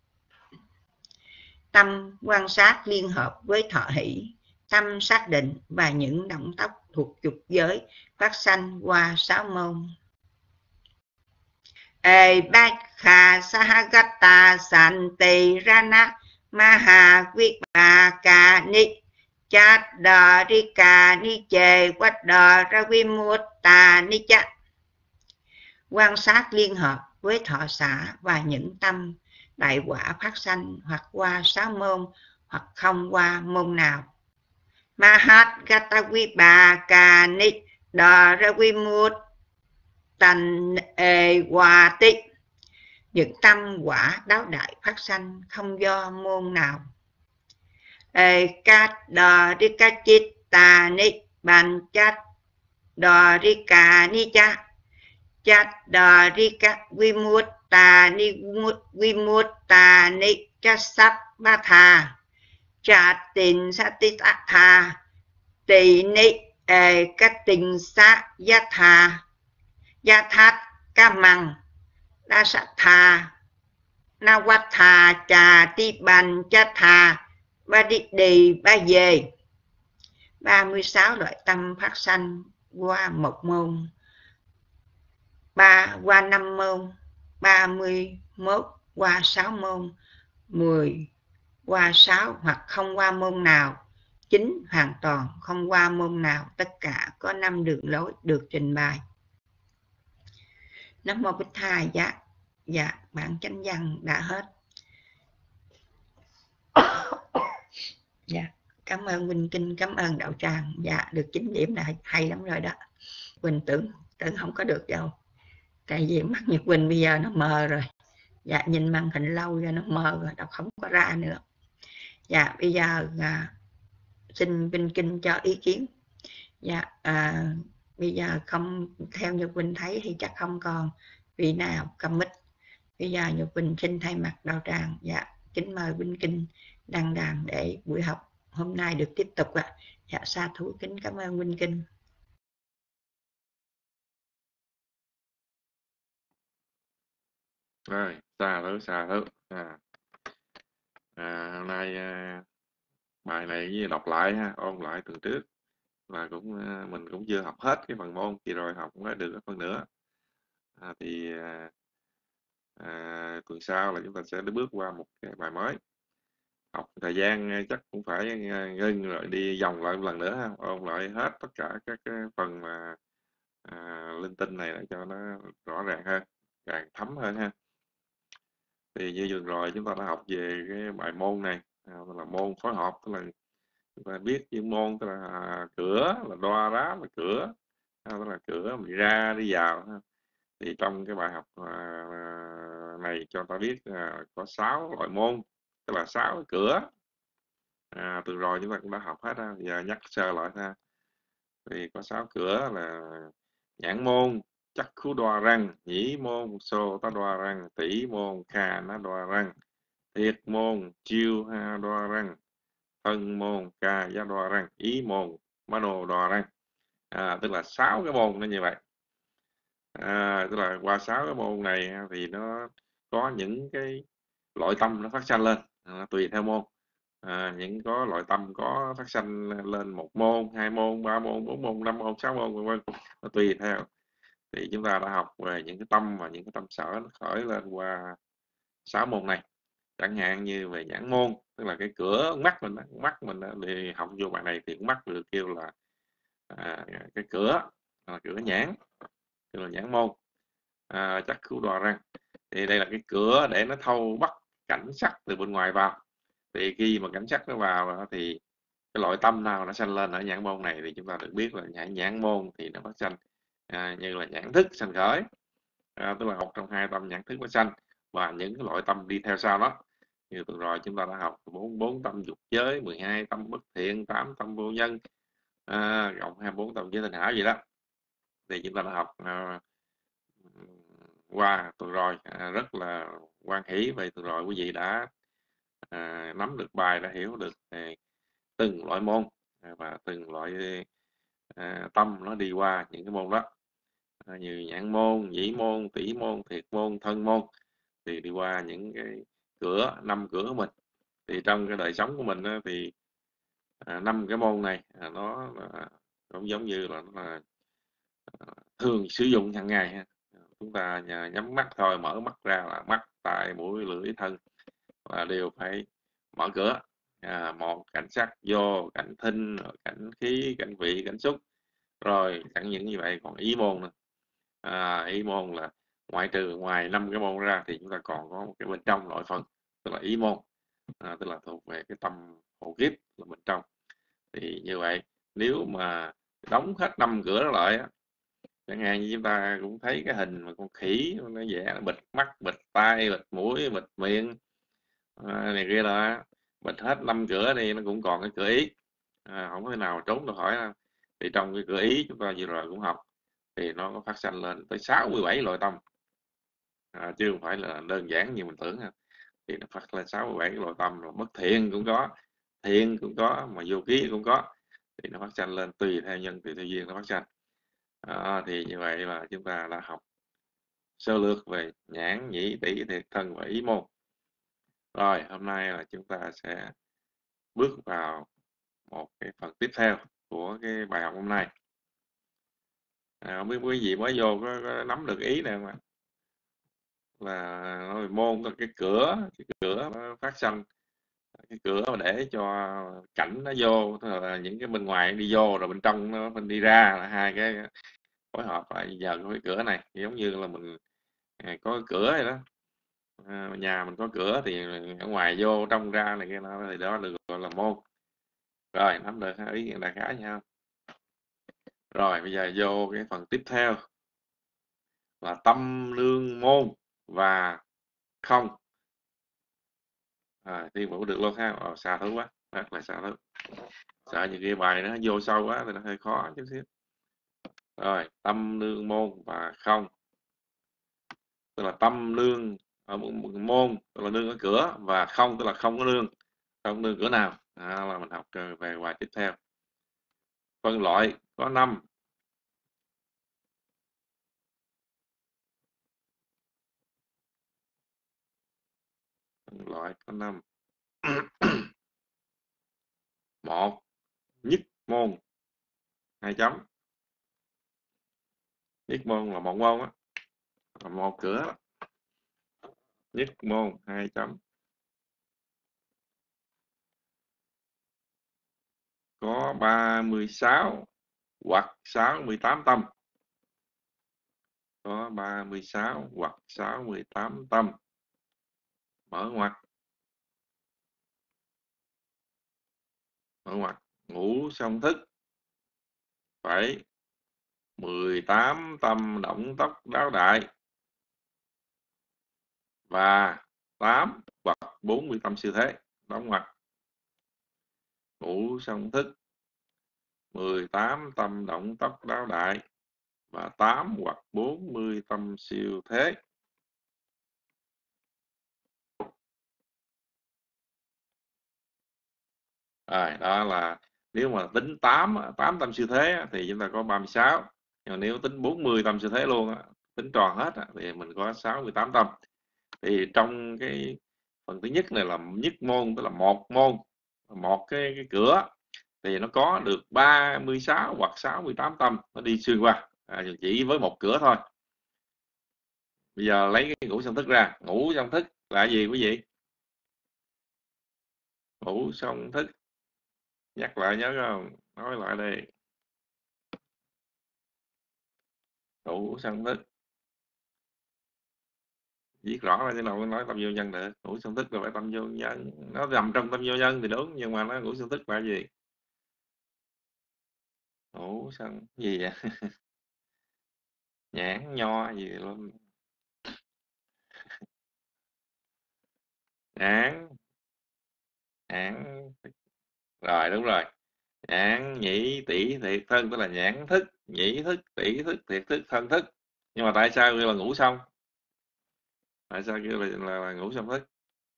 Tâm quan sát liên hợp với thọ hỷ, tâm xác định và những động tốc thuộc dục giới phát sanh qua 6 môn. Ê bát khà sahagata santì rana maha quyết bà cà ni chát đò rika ni chê quát đò ra vi mút tà ni chát. quan sát liên hợp với thọ xả và những tâm đại quả phát sanh hoặc qua 6 môn hoặc không qua môn nào. Mahat Gata Vibhaka Ni Dara Vimut Tan Hòa Tích. Những tâm quả đáo đại phát sanh không do môn nào. Kat Dorika Chitta Ni Ban Chat Dorika Ni Cha Chat Dorika Vimutta Ni Chasap Batha Chat Tin Satitha Tỳ Ni Các Tình Sát Yatha Yathat Kamang Dasatha Nawatha Trà Ti Ban Chatha Ba Đi Đi Ba Dê. 36 loại tâm phát sanh qua một môn, qua 5 môn, 31 qua 6 môn, 10 qua 6 hoặc không qua môn nào, 9 hoàn toàn không qua môn nào. Tất cả có 5 đường lối được trình bày. Nam mô Bích Tha. Dạ, bản chánh văn đã hết. Dạ, cảm ơn Minh Kinh, cảm ơn Đạo Tràng. Dạ, được 9 điểm là hay lắm rồi đó. Quỳnh tưởng không có được đâu. Tại vì mắt Nhật Quỳnh bây giờ nó mờ rồi. Dạ, nhìn màn hình lâu rồi nó mờ rồi, đọc không có ra nữa. Dạ, bây giờ xin Minh Kinh cho ý kiến. Dạ, bây giờ không theo Nhật Quỳnh thấy thì chắc không còn vị nào cầm mic. Bây giờ Nhật Quỳnh xin thay mặt Đạo Tràng, dạ, kính mời Minh Kinh đăng đàn để buổi học hôm nay được tiếp tục ạ. Dạ, sa thú kính cảm ơn Minh Kinh. Rồi, xa thứ. Hôm nay bài này với đọc lại ha, ôn lại từ trước và mình cũng chưa học hết cái phần môn, kỳ rồi học mới được phần nữa. Tuần sau là chúng ta sẽ bước qua một cái bài mới. Học thời gian chắc cũng phải ngưng rồi đi vòng lại một lần nữa ha, ôn lại hết tất cả các cái phần mà linh tinh này để cho nó rõ ràng hơn, càng thấm hơn ha. Thì như vừa rồi chúng ta đã học về cái bài môn này, là môn phối hợp, tức là chúng ta biết chuyên môn, tức là cửa là đoa rá là cửa, tức là cửa mình ra đi vào ha. Thì trong cái bài học này cho ta biết có 6 loại môn, tức là 6 cửa. Từ rồi chúng ta cũng đã học hết ha, giờ nhắc sơ lại ha. Thì có 6 cửa là nhãn môn, chắc khu đoa răng, nhĩ môn, sô tá đoa răng, tỷ môn, kha ná đoa răng, thiệt môn, chiêu ha đoa răng, thân môn, ca giá đoa răng, ý môn, mano đoa răng. Tức là 6 cái môn nó như vậy. Tức là qua 6 cái môn này thì nó có những cái loại tâm nó phát sanh lên, tùy theo môn. Những có loại tâm có phát sanh lên 1 môn, 2 môn, 3 môn, 4 môn, 5 môn, 6 môn, vân vân, nó tùy theo. Thì chúng ta đã học về những cái tâm và những cái tâm sở nó khởi lên qua 6 môn này. Chẳng hạn như về nhãn môn, tức là cái cửa mắt mình thì học vô bài này thì mắt được kêu là cái cửa cửa nhãn, kêu là nhãn môn. Chắc khu đoa răng thì đây là cái cửa để nó thâu bắt cảnh sắc từ bên ngoài vào. Thì khi mà cảnh sắc nó vào thì cái loại tâm nào nó sanh lên ở nhãn môn này thì chúng ta được biết là nhãn môn thì nó phát sanh như là nhãn thức sanh khởi, tức là một trong 2 tâm nhãn thức nó sanh, và những cái loại tâm đi theo sau đó. Như từ rồi chúng ta đã học 4 tâm dục giới, 12 tâm bất thiện, 8 tâm vô nhân, cộng 24 tâm giới tình hảo gì đó. Thì chúng ta đã học qua tuần rồi, rất là hoan hỷ về tuần rồi quý vị đã nắm được bài, đã hiểu được từng loại môn và từng loại tâm nó đi qua những cái môn đó, như nhãn môn, nhĩ môn, tỷ môn, thiệt môn, thân môn, thì đi qua những cái cửa, 5 cửa của mình. Thì trong cái đời sống của mình thì 5 cái môn này nó cũng giống như là thường sử dụng hàng ngày ha. Chúng ta nhắm mắt thôi, mở mắt ra là mắt, tai, mũi, lưỡi, thân và đều phải mở cửa. Một cảnh sắc vô, cảnh thinh, cảnh khí, cảnh vị, cảnh xúc, rồi cảnh những như vậy. Còn ý môn nữa, ý môn là ngoại trừ ngoài 5 cái môn ra thì chúng ta còn có một cái bên trong nội phần, tức là ý môn, tức là thuộc về cái tâm hộ kiếp là bên trong. Thì như vậy nếu mà đóng hết 5 cửa đó lại á, chẳng hạn như chúng ta cũng thấy cái hình mà con khỉ nó vẽ, nó bịt mắt, bịt tai, bịt mũi, bịt miệng này kia là bịt hết 5 cửa thì nó cũng còn cái cửa ý, không có thể nào trốn được khỏi đâu. Thì trong cái cửa ý chúng ta vừa rồi cũng học thì nó có phát sanh lên tới 67 loại tâm, chứ không phải là đơn giản như mình tưởng ha. Thì nó phát lên 67 loại tâm, rồi bất thiện cũng có, thiện cũng có, mà vô ký cũng có, thì nó phát sanh lên tùy theo nhân, tùy theo duyên nó phát sanh. Thì như vậy là chúng ta đã học sơ lược về nhãn, nhĩ, tỷ, thiệt, thân và ý môn. Rồi hôm nay là chúng ta sẽ bước vào một cái phần tiếp theo của cái bài học hôm nay. Không biết quý vị mới vô có nắm được ý này mà, là nói về môn là cái cửa nó phát sanh, cái cửa mà để cho cảnh nó vô, tức là những cái bên ngoài đi vô rồi bên trong nó bên đi ra, là hai cái phối hợp lại giờ cái cửa này. Giống như là mình có cái cửa vậy đó, nhà mình có cửa thì ở ngoài vô trong ra này kia nó, thì đó được gọi là môn. Rồi nắm được ý đại khái nhau. Rồi bây giờ vô cái phần tiếp theo là tâm lương môn và không. Tiên vũ được luôn ha. Xa thứ quá, rất là xa thứ, sợ những cái bài nó vô sâu quá thì nó hơi khó chút xíu. Rồi tâm lương môn và không, tức là tâm lương ở môn tức là lương ở cửa, và không tức là không có lương, không lương cửa nào. Là mình học về bài tiếp theo. Phân loại có 5. Phân loại có 5. 1. Nhất môn 2 chấm. Nhất môn là một môn á, là một cửa đó. Nhất môn 2 chấm. Có 36 hoặc 68 tâm. Có 36 hoặc 68 tâm. Mở ngoặc. Mở ngoặc. Ngũ song thức phải 18 tâm động tốc đáo đại và 8 hoặc 40 tâm siêu thế. Đóng ngoặc. Ngũ song thức 18 tâm động tốc đáo đại và 8 hoặc 40 tâm siêu thế. Đó là nếu mà tính 8 tâm siêu thế thì chúng ta có 36. Nhưng nếu tính 40 tâm siêu thế luôn, tính tròn hết thì mình có 68 tâm. Thì trong cái phần thứ nhất này là nhất môn, tức là một môn, một cái cửa, thì nó có được 36 hoặc 68 tâm nó đi xuyên qua, chỉ với một cửa thôi. Bây giờ lấy cái ngũ song thức ra. Ngũ song thức là gì quý vị? Ngũ song thức, nhắc lại nhớ không? Nói lại đây. Ngũ song thức viết rõ là thế nào nói tâm vô nhân được. Ngũ song thức là phải tâm vô nhân, nó nằm trong tâm vô nhân thì đúng, nhưng mà nó ngũ song thức là gì? Ngũ song gì vậy? Nhãn nho gì luôn. Nhãn rồi, đúng rồi. Nhãn nhĩ tỷ thiệt thân, tức là nhãn thức, nhĩ thức, tỷ thức, thiệt thức, thân thức. Nhưng mà tại sao kêu là ngũ song? Tại sao kêu là ngũ song thức?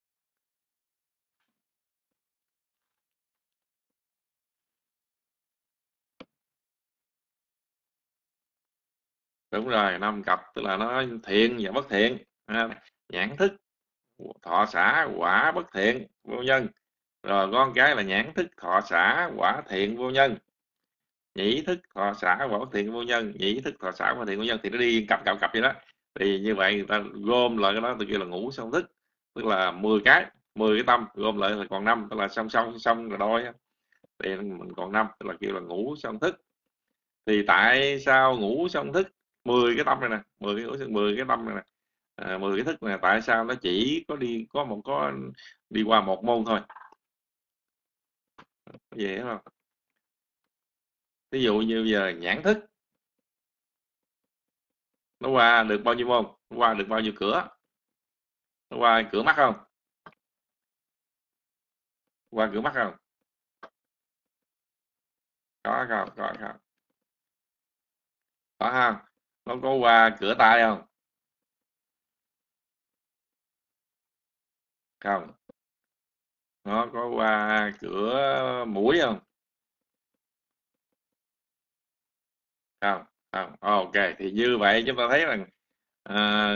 Đúng rồi, 5 cặp, tức là nó thiện và bất thiện. Nhãn thức thọ xả quả bất thiện vô nhân, rồi con cái là nhãn thức thọ xả quả thiện vô nhân, nhĩ thức thọ xả quả bất thiện vô nhân, nhĩ thức thọ xả quả thiện vô nhân, thì nó đi cặp vậy đó. Thì như vậy người ta gom lại cái đó tôi kêu là ngũ song thức, tức là 10 cái tâm gom lại là còn 5, tức là song rồi đôi, thì mình còn 5, tức là kêu là ngũ song thức. Thì tại sao ngũ song thức 10 cái tâm này nè, 10 cái tâm này nè, 10 cái thức này, tại sao nó chỉ có đi qua một môn thôi? Vậy không? Ví dụ như giờ nhãn thức nó qua được bao nhiêu môn, nó qua được bao nhiêu cửa, nó qua cửa mắt không, qua cửa mắt không, có không, có không, có không, nó có qua cửa tai không, không, nó có qua cửa mũi không, không, không. Ok, thì như vậy chúng ta thấy rằng à,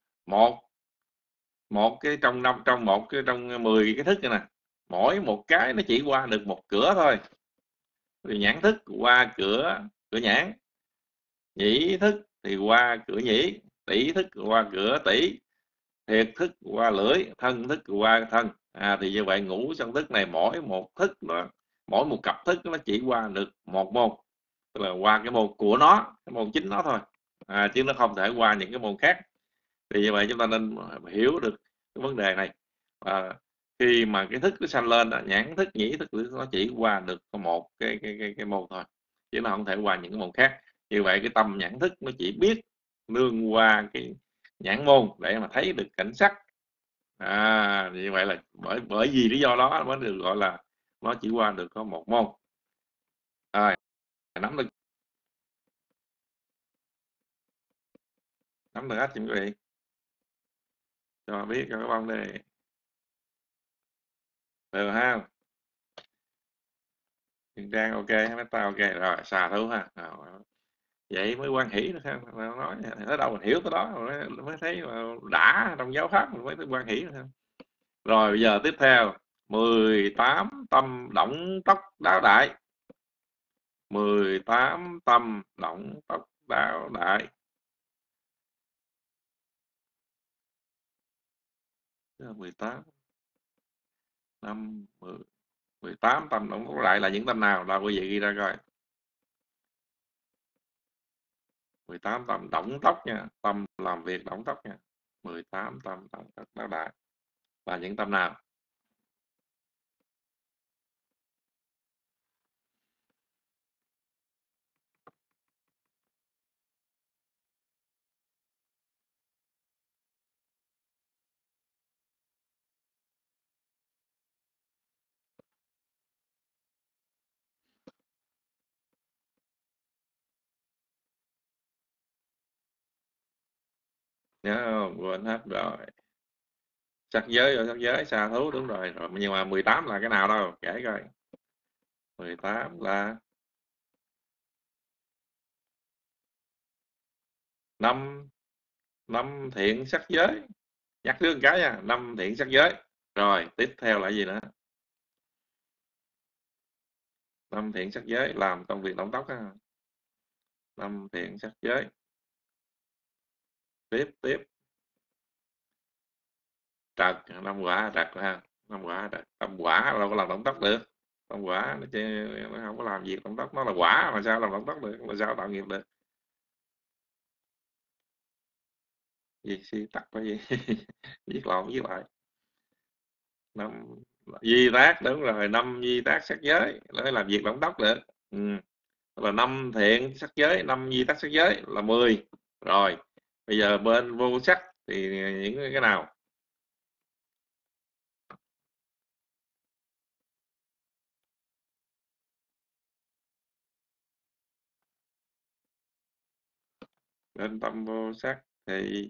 một cái trong 10 cái thức này nè, mỗi một cái nó chỉ qua được một cửa thôi. Thì nhãn thức qua cửa nhãn, nhĩ thức thì qua cửa nhĩ, tỷ thức qua cửa tỷ, thiệt thức qua lưỡi, thân thức qua thân. Thì như vậy ngũ sân thức này mỗi một thức đó, mỗi một cặp thức nó chỉ qua được một môn, tức là qua cái môn của nó, cái môn chính nó thôi, chứ nó không thể qua những cái môn khác. Thì như vậy chúng ta nên hiểu được cái vấn đề này. Khi mà cái thức nó sanh lên, nhãn thức, nhĩ thức, nó chỉ qua được có một cái môn thôi, chứ nó không thể qua những cái môn khác. Như vậy cái tâm nhãn thức nó chỉ biết nương qua cái nhãn môn để mà thấy được cảnh sắc. Như vậy là bởi vì lý do đó mới được gọi là nó chỉ qua được có một môn. Nắm được hết quý vị, cho biết cho các bạn đây, được ha. Trang ok, mấy tao ok rồi, xà thú ha. Vậy mới quan hỷ được ha. Nói tới đâu mình hiểu tới đó mới thấy đã trong giáo pháp mình mới thấy quan hỷ được ha. Rồi bây giờ tiếp theo 18 tâm động tóc đáo đại. 18 tâm động tóc đáo đại. 18 5 10 18 tâm động tóc đại là những tâm nào? Là quý vị ghi ra coi. 18 tâm động tóc nha, tâm làm việc động tóc nha. 18 tâm động tóc đáo đại là những tâm nào? Nhớ không? Quên hết rồi. Sắc giới rồi, sắc giới, xa thú, đúng rồi. Nhưng mà 18 là cái nào đâu? Kể coi. 18 là 5 thiện sắc giới. Nhắc trước cái nha, 5 thiện sắc giới. Rồi, tiếp theo là gì nữa? 5 thiện sắc giới làm công việc động tóc ha. 5 thiện sắc giới. Tiếp. Trật, 5 quả trật ha. 5 quả trật. 5 quả đâu có làm động tóc được. 5 quả nó không có làm việc động tóc, nó là quả mà sao làm động tóc được, mà sao tạo nghiệp được. Gì tắt cái gì? Viết lộn viết lại. 5 di tác, đúng rồi, 5 di tác sắc giới để làm việc động tóc được. Là 5 thiện sắc giới, 5 di tác sắc giới là 10. Rồi bây giờ bên vô sắc thì những cái nào? Bên tâm vô sắc thì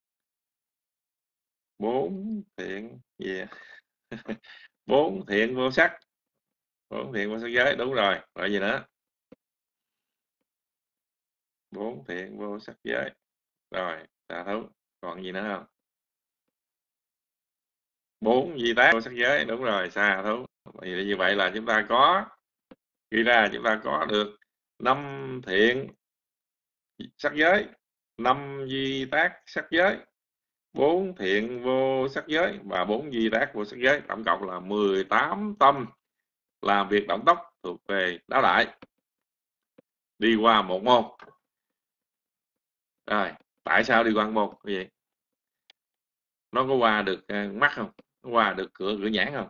4 thiện gì? 4 thiện vô sắc. 4 thiện vô sắc giới, đúng rồi. Rồi gì nữa? 4 thiện vô sắc giới. Rồi, xà thú. Còn gì nữa không? 4 di tác vô sắc giới, đúng rồi, xà thú. Như vậy là chúng ta có ghi ra, chúng ta có được 5 thiện sắc giới, 5 di tác sắc giới, 4 thiện vô sắc giới và 4 di tác vô sắc giới, tổng cộng là 18 tâm làm việc động tóc thuộc về đáo đại, đi qua một môn. Rồi tại sao đi qua hóc môn như vậy? Nó có qua được mắt không? Nó qua được cửa nhãn không?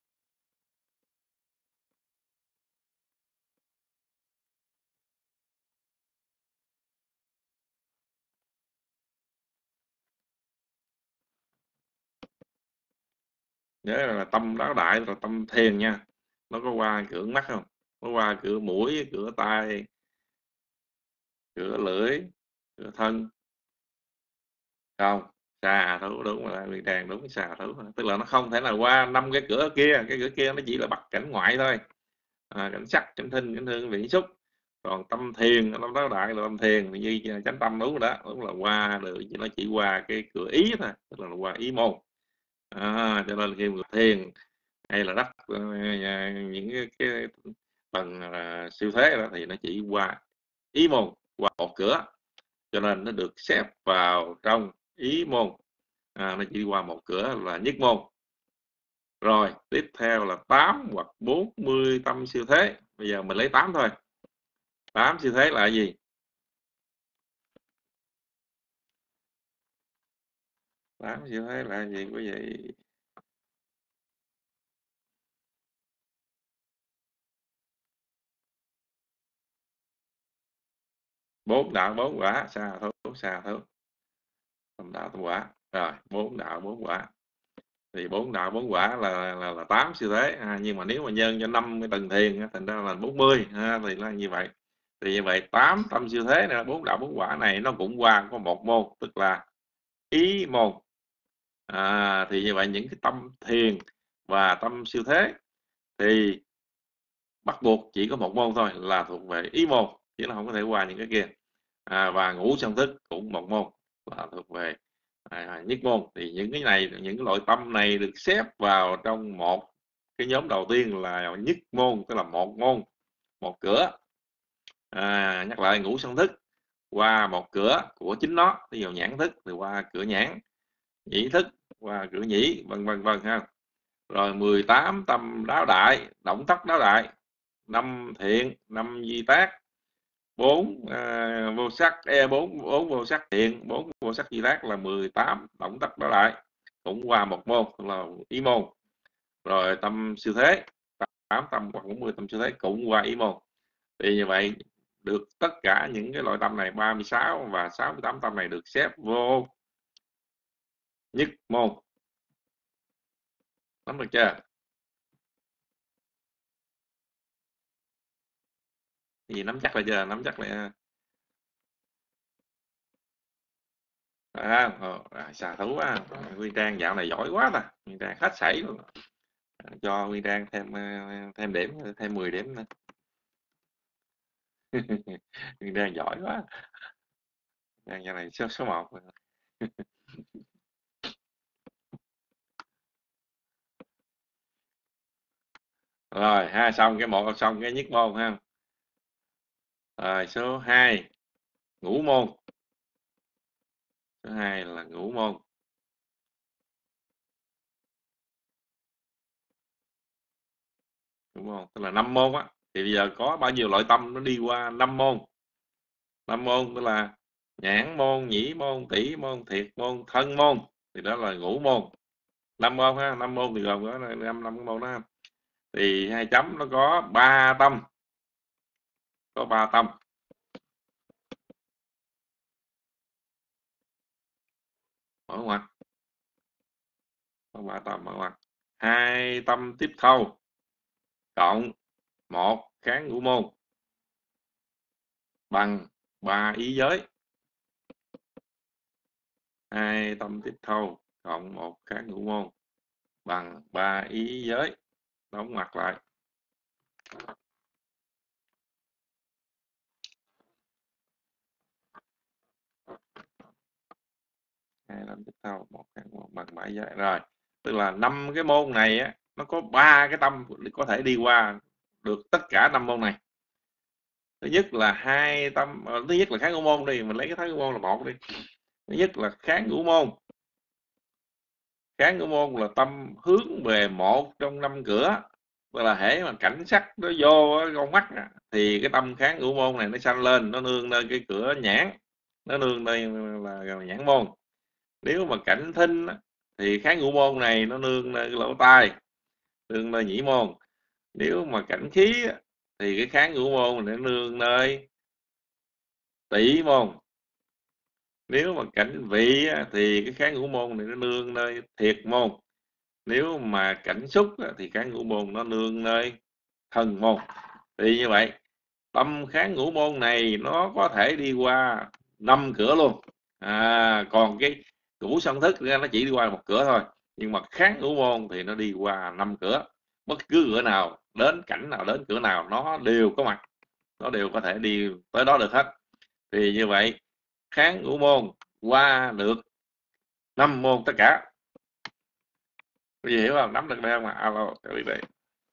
Nhớ là tâm đáo đại là tâm thiền nha. Nó có qua cửa mắt không? Nó qua cửa mũi, cửa tai, cửa lưỡi, cửa thân không? Xà thú đúng rồi, Nguyên Trang đúng, xà thú. Tức là nó không thể nào qua 5 cái cửa kia, cái cửa kia nó chỉ là bắt cảnh ngoại thôi. Cảnh sắc, cảnh thinh, cảnh hương, vị xúc. Còn tâm thiền, tâm đáo đại là tâm thiền như chánh tâm đúng rồi đó, đúng là qua được, nó chỉ qua cái cửa ý thôi, tức là qua ý môn. Cho nên khi mà thiền hay là đắc những cái tầng siêu thế đó thì nó chỉ qua ý môn, qua một cửa, cho nên nó được xếp vào trong ý môn. Nó chỉ qua một cửa là nhất môn. Rồi tiếp theo là 8 hoặc 40 tâm siêu thế. Bây giờ mình lấy 8 thôi. 8 siêu thế là gì? 8 siêu thế là gì quý vị? Bốn đạo bốn quả, xà thú, tâm đạo tâm quả. Rồi bốn đạo bốn quả thì bốn đạo bốn quả là 8 siêu thế. Nhưng mà nếu mà nhân cho 5 cái tầng thiền thành ra là 40 thì là như vậy. Thì như vậy 8 tâm siêu thế này, bốn đạo bốn quả này nó cũng qua có một môn, tức là ý môn. Thì như vậy những cái tâm thiền và tâm siêu thế thì bắt buộc chỉ có một môn thôi, là thuộc về ý môn, chứ nó không có thể qua những cái kia. Và ngũ song thức cũng một môn, là thuộc về nhất môn. Thì những cái này, những cái loại tâm này được xếp vào trong một cái nhóm đầu tiên là nhất môn, tức là một môn, một cửa. Nhắc lại, ngũ song thức qua một cửa của chính nó, ví dụ nhãn thức thì qua cửa nhãn, nhĩ thức qua cửa nhĩ, vân vân vân ha. Rồi 18 tâm đáo đại, động tác đáo đại, 5 thiện, 5 di tác, 4 vô sắc, 4 vô sắc thiện, 4 vô sắc di tác là 18 động tác đáo đại, cũng qua một môn là ý môn. Rồi tâm siêu thế, 8 tâm hoặc 40 tâm siêu thế cũng qua ý môn. Thì như vậy được tất cả những cái loại tâm này, 36 và 68 tâm này được xếp vô nhất môn. Nắm được chưa? Gì nắm chắc lại chưa? Nắm chắc lại. Xà thú á. Nguyên Trang dạo này giỏi quá ta. Nguyên Trang hết sảy luôn. Cho Nguyên Trang thêm điểm, thêm 10 điểm nữa. Nguyên Trang giỏi quá. Trang dạo này số 1. Rồi ha, xong cái một, xong cái nhất môn ha. Rồi số 2 ngũ môn. Số 2 là ngũ môn. Ngũ môn tức là 5 môn á. Thì bây giờ có bao nhiêu loại tâm nó đi qua 5 môn? 5 môn tức là nhãn môn, nhĩ môn, tỷ môn, thiệt môn, thân môn, thì đó là ngũ môn. 5 môn ha, 5 môn thì gồm có 5 cái môn đó. Thì 2 chấm nó có 3 tâm. Có 3 tâm. Mở ngoặt. Có 3 tâm mở ngoặt. 2 tâm tiếp thâu cộng 1 kháng ngũ môn bằng 3 ý giới. 2 tâm tiếp thâu cộng 1 kháng ngũ môn bằng 3 ý giới. Đóng ngoặt lại. 2 tâm tiếp thâu 1 kháng ngũ môn bằng 3 ý giới. Rồi, tức là 5 cái môn này á, nó có 3 cái tâm có thể đi qua được tất cả 5 môn này. Thứ nhất là 2 tâm, thứ nhất là kháng ngũ môn đi, mình lấy cái kháng ngũ môn là 1 đi. Thứ nhất là kháng ngũ môn. Kháng ngũ môn là tâm hướng về một trong 5 cửa. Tức là hễ mà cảnh sắc nó vô con mắt thì cái tâm kháng ngũ môn này nó sanh lên, nó nương lên cái cửa nhãn, nó nương nơi là nhãn môn. Nếu mà cảnh thinh á, thì kháng ngũ môn này nó nương nơi cái lỗ tai, nương nơi nhĩ môn. Nếu mà cảnh khí á, thì cái kháng ngũ môn này nó nương nơi tỷ môn. Nếu mà cảnh vị á, thì cái kháng ngũ môn này nó nương nơi thiệt môn. Nếu mà cảnh xúc á, thì kháng ngũ môn nó nương nơi thần môn. Thì như vậy tâm kháng ngũ môn này nó có thể đi qua 5 cửa luôn. Còn cái ngũ sân thức ra nó chỉ đi qua một cửa thôi, nhưng mà kháng ngũ môn thì nó đi qua 5 cửa. Bất cứ cửa nào đến, cảnh nào đến, cửa nào nó đều có mặt, nó đều có thể đi tới đó được hết. Thì như vậy kháng ngũ môn qua được 5 môn tất cả. Có gì hiểu không? Nắm được đây không ạ? Alo, cho biết đây.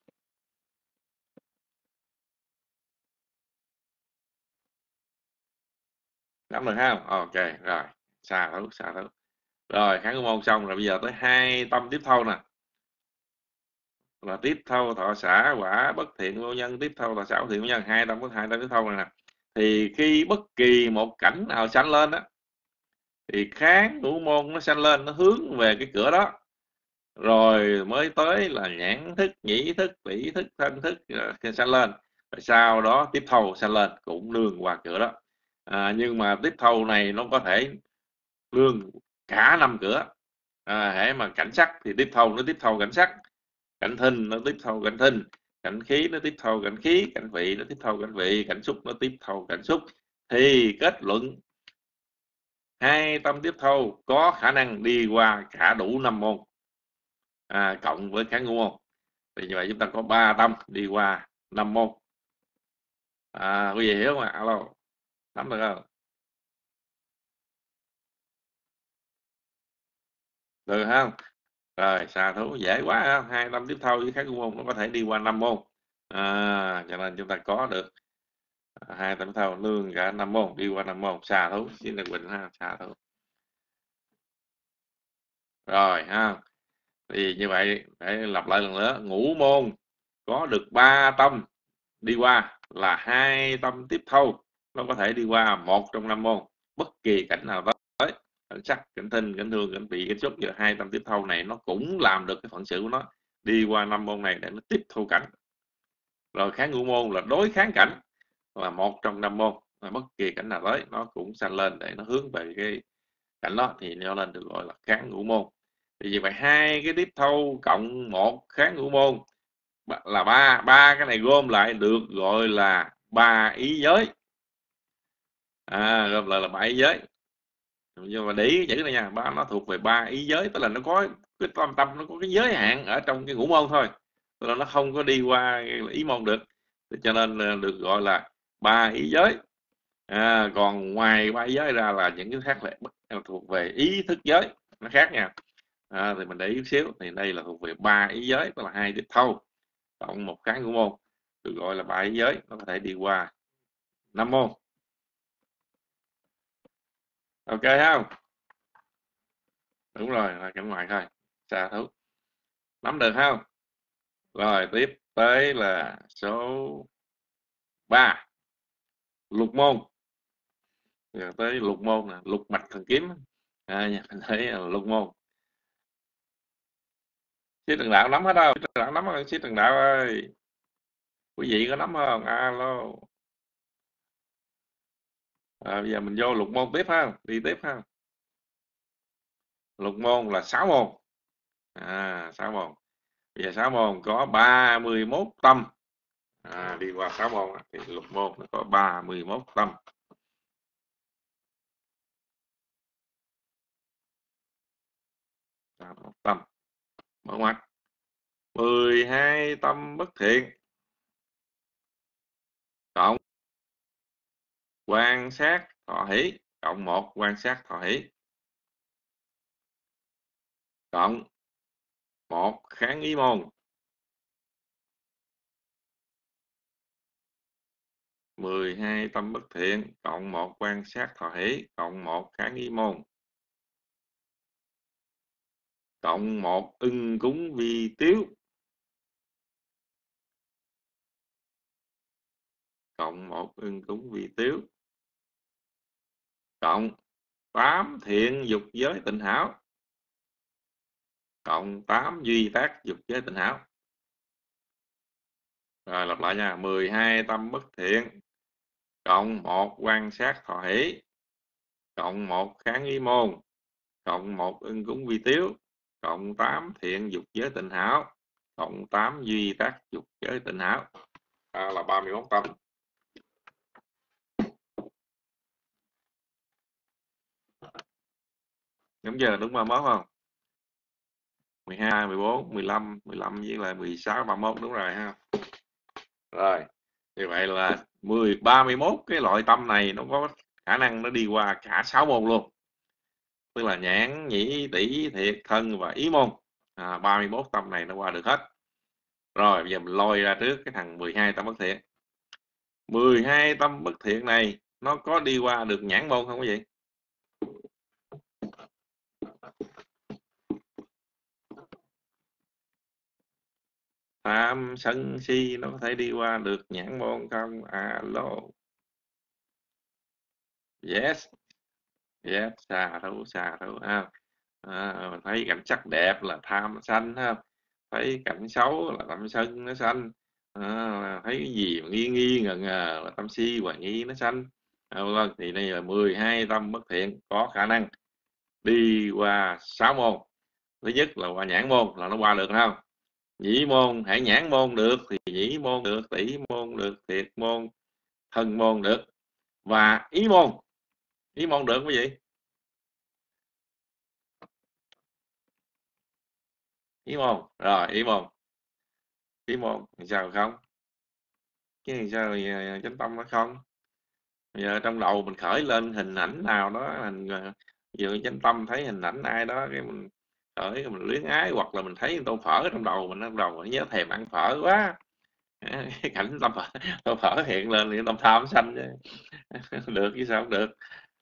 Nắm được không? Ok, rồi. Xa thấu. Rồi, kháng ngũ môn xong rồi, bây giờ tới 2 tâm tiếp thâu nè. Là tiếp thâu thọ xả quả bất thiện vô nhân, tiếp thâu thọ xả bất thiện vô nhân, 2 tâm có 2 tâm tiếp thâu này nè. Thì khi bất kỳ một cảnh nào sanh lên á, thì kháng ngũ môn nó sanh lên, nó hướng về cái cửa đó, rồi mới tới là nhãn thức, nhĩ thức, tỷ thức, thân thức sanh lên, rồi sau đó tiếp thâu sanh lên cũng nương qua cửa đó. Nhưng mà tiếp thâu này nó có thể nương cả 5 cửa. Hễ mà cảnh sắc thì tiếp thâu nó tiếp thâu cảnh sắc, cảnh thinh nó tiếp thâu cảnh thinh, cảnh khí nó tiếp thâu cảnh khí, cảnh vị nó tiếp thâu cảnh vị, cảnh xúc nó tiếp thâu cảnh xúc. Thì kết luận 2 tâm tiếp thâu có khả năng đi qua cả đủ 5 môn, cộng với kháng ngũ môn. Thì như vậy chúng ta có 3 tâm đi qua 5 môn. Quý vị hiểu không ạ? Alo, nắm được không? Được không? Rồi, xà thú dễ quá không? 2 tâm tiếp thâu với kháng ngũ môn nó có thể đi qua 5 môn. Cho nên chúng ta có được 2 tâm tiếp thâu nương cả 5 môn, đi qua 5 môn. Xà thú, xin được bình ha, xà thú. Rồi ha. Thì như vậy để lặp lại lần nữa, ngũ môn có được 3 tâm đi qua là 2 tâm tiếp thâu, nó có thể đi qua một trong 5 môn, bất kỳ cảnh nào tới, cảnh sắc, cảnh thinh, cảnh thương, cảnh vị, cảnh xúc, giờ 2 tâm tiếp thâu này nó cũng làm được cái phận sự của nó, đi qua 5 môn này để nó tiếp thu cảnh. Rồi kháng ngũ môn là đối kháng cảnh, là một trong 5 môn, bất kỳ cảnh nào tới nó cũng sanh lên để nó hướng về cái cảnh đó, thì nêu lên được gọi là kháng ngũ môn. Thì như vậy 2 cái tiếp thâu cộng 1 kháng ngũ môn là 3 cái này gom lại được gọi là 3 ý giới. Gom lại là 3 ý giới. Nhưng mà để ý chữ này nha, nó thuộc về 3 ý giới, tức là nó có cái tâm nó có cái giới hạn ở trong cái ngũ môn thôi, tức là nó không có đi qua ý môn được, cho nên được gọi là 3 ý giới. Còn ngoài 3 ý giới ra là những cái khác là thuộc về ý thức giới, nó khác nha. Thì mình để ý xíu, thì đây là thuộc về 3 ý giới, tức là 2 tiếp thâu cộng 1 kháng ngũ môn, được gọi là 3 ý giới, nó có thể đi qua 5 môn. Ok không? Đúng rồi, là cảnh ngoài thôi. Xà thú, nắm được không? Rồi tiếp tới là số 3, lục môn. Giờ tới lục môn nè, lục mạch thần kiếm. Mình thấy là lục môn. Sĩ Trần Đạo nắm hết không? Sĩ Trần Đạo nắm không? Sĩ Trần Đạo ơi, quý vị có nắm không? Alo. Bây giờ mình vô lục môn tiếp ha, đi tiếp ha. Lục môn là 6 môn. 6 môn. Bây giờ 6 môn có 31 tâm. Đi qua 6 môn thì lục môn nó có 31 tâm. Tâm. Mở ngoặt. 12 tâm bất thiện. Cộng quan sát thọ hỷ, cộng 1 quan sát thọ hỷ, cộng 1 kháng ý môn, 12 tâm bất thiện, cộng 1 quan sát thọ hỷ, cộng 1 kháng ý môn, cộng 1 ưng cúng vi tiếu, cộng 1 ưng cúng vi tiếu, cộng 8 thiện dục giới tịnh hảo cộng 8 duy tác dục giới tịnh hảo. Rồi lặp lại nha, 12 tâm bất thiện cộng 1 quan sát thọ hỷ cộng 1 kháng ý môn cộng 1 ưng cúng vi tiếu cộng 8 thiện dục giới tịnh hảo cộng 8 duy tác dục giới tịnh hảo, là 31 tâm. Đúng giờ đúng 31 không? 12, 14, 15 với lại 16, 31 đúng rồi ha. Rồi, như vậy là 31 cái loại tâm này nó có khả năng nó đi qua cả 6 môn luôn. Tức là nhãn, nhĩ, tỷ, thiệt, thân và ý môn. 31 tâm này nó qua được hết. Rồi, bây giờ mình lôi ra trước cái thằng 12 tâm bất thiện. 12 tâm bất thiện này nó có đi qua được nhãn môn không quý vị? Tham sân si nó có thể đi qua được nhãn môn không? Alo. Yes. Yes, xà thấu ha. Mình thấy cảnh sắc đẹp là tham sân ha. Thấy cảnh xấu là tâm sân nó sanh. Thấy cái gì mà nghi nghi ngờ ngờ là tâm si hoài nghi nó sanh. Vâng, thì đây là 12 tâm bất thiện có khả năng đi qua 6 môn. Thứ nhất là qua nhãn môn là nó qua được không? Nhĩ môn, hãy nhãn môn được thì nhĩ môn được, tỷ môn được, thiệt môn, thân môn được và ý môn. Ý môn được cái gì? Ý môn. Rồi, ý môn sao không? Chứ sao chánh tâm nó không? Bây giờ trong đầu mình khởi lên hình ảnh nào đó, vừa chánh tâm thấy hình ảnh ai đó cái mình khởi mình luyến ái, hoặc là mình thấy tô phở trong đầu mình, trong đầu mình nhớ thèm ăn phở quá. Cái cảnh tâm phở, tô phở hiện lên thì tâm tham sanh chứ. Được chứ sao không được.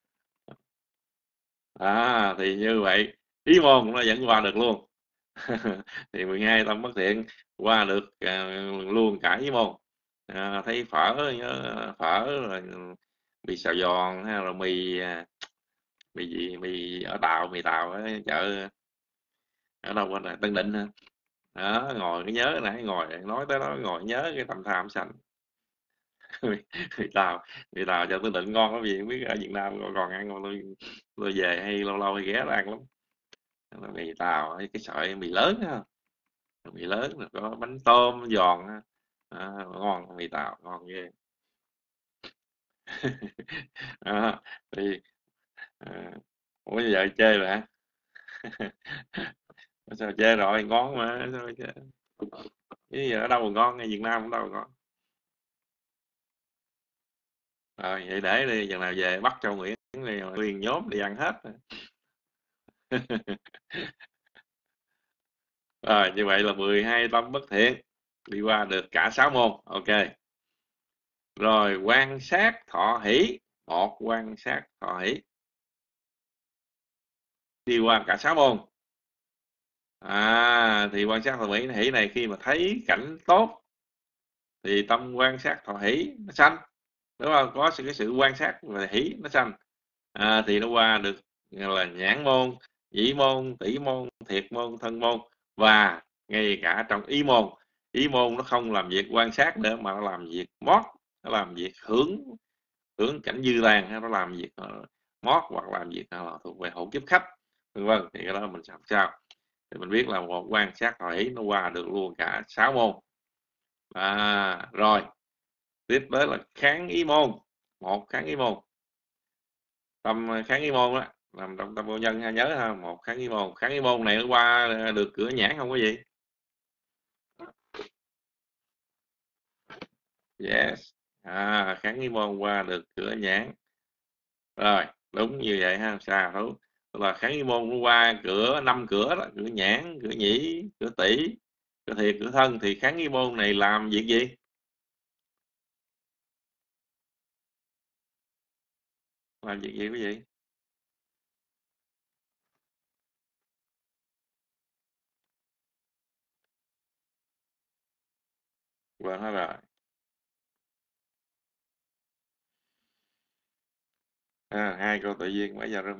Thì như vậy ý môn nó vẫn qua được luôn. Thì 12 tâm bất thiện qua được luôn cả ý môn. Thấy phở, nhớ phở rồi mì xào giòn hay là mì gì, mì ở Tàu, mì Tàu ở chợ ở đâu quên rồi, Tân Định hả? Đó, ngồi cái nhớ nãy ngồi nói tới đó, ngồi nhớ cái tâm tham sanh. mì Tàu, mì Tàu chợ Tân Định ngon lắm, gì không biết ở Việt Nam còn ăn không, tôi về hay lâu lâu hay ghé ra ăn lắm. Mì Tàu cái sợi mì lớn ha, mì lớn rồi có bánh tôm giòn ha. Ngon, mì Tàu ngon ghê. Thì ủa giờ chơi rồi hả? Sao chơi rồi, ngon mà sao chơi? Bây giờ ở đâu mà ngon, ngay Việt Nam cũng đâu mà ngon. Rồi vậy để đi, chừng nào về bắt cho Nguyễn nguyên nhóm đi ăn hết. Rồi như vậy là 12 tâm bất thiện đi qua được cả 6 môn. Ok. Rồi quan sát thọ hỷ, một quan sát thọ hỷ đi qua cả 6 môn. Thì quan sát thọ hỷ này khi mà thấy cảnh tốt thì tâm quan sát thọ hỷ nó sanh, đúng không? Có cái sự quan sát và hỷ nó sanh, thì nó qua được là nhãn môn, nhĩ môn, tỷ môn, thiệt môn, thân môn và ngay cả trong ý môn. Ý môn nó không làm việc quan sát nữa mà nó làm việc mót, nó làm việc hưởng hưởng cảnh dư tàn, hay nó làm việc mót, hoặc làm việc thuộc về hộ kiếp khách, vân vân. Thì cái đó mình làm sao thì mình biết là một quan sát thọ hỷ nó qua được luôn cả 6 môn. Rồi tiếp tới là kháng ý môn, một kháng ý môn, tâm kháng ý môn đó làm trong tâm vô nhân ha, nhớ ha. Một kháng ý môn, kháng ý môn này nó qua được cửa nhãn không quý vị? Yes. Kháng ý môn qua được cửa nhãn. Rồi đúng như vậy ha, xa thú là kháng ý môn nó qua cửa 5 cửa đó, cửa nhãn, cửa nhĩ, cửa tỷ, cửa thiệt, cửa thân. Thì kháng ý môn này làm việc gì? Làm việc gì quý vị? Quên hết rồi. Hai câu tự nhiên bây giờ.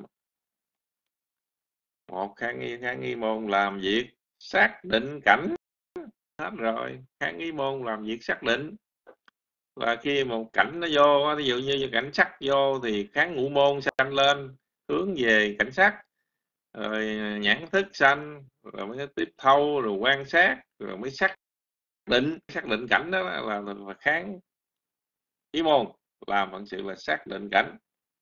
Một, kháng nghi môn làm việc xác định cảnh. Hết rồi. Kháng nghi môn làm việc xác định là khi một cảnh nó vô, ví dụ như cảnh sắc vô thì kháng ngũ môn sanh lên hướng về cảnh sắc, rồi nhãn thức sanh, rồi mới tiếp thâu, rồi quan sát, rồi mới xác định cảnh. Đó là kháng ý môn, làm phận sự là xác định cảnh.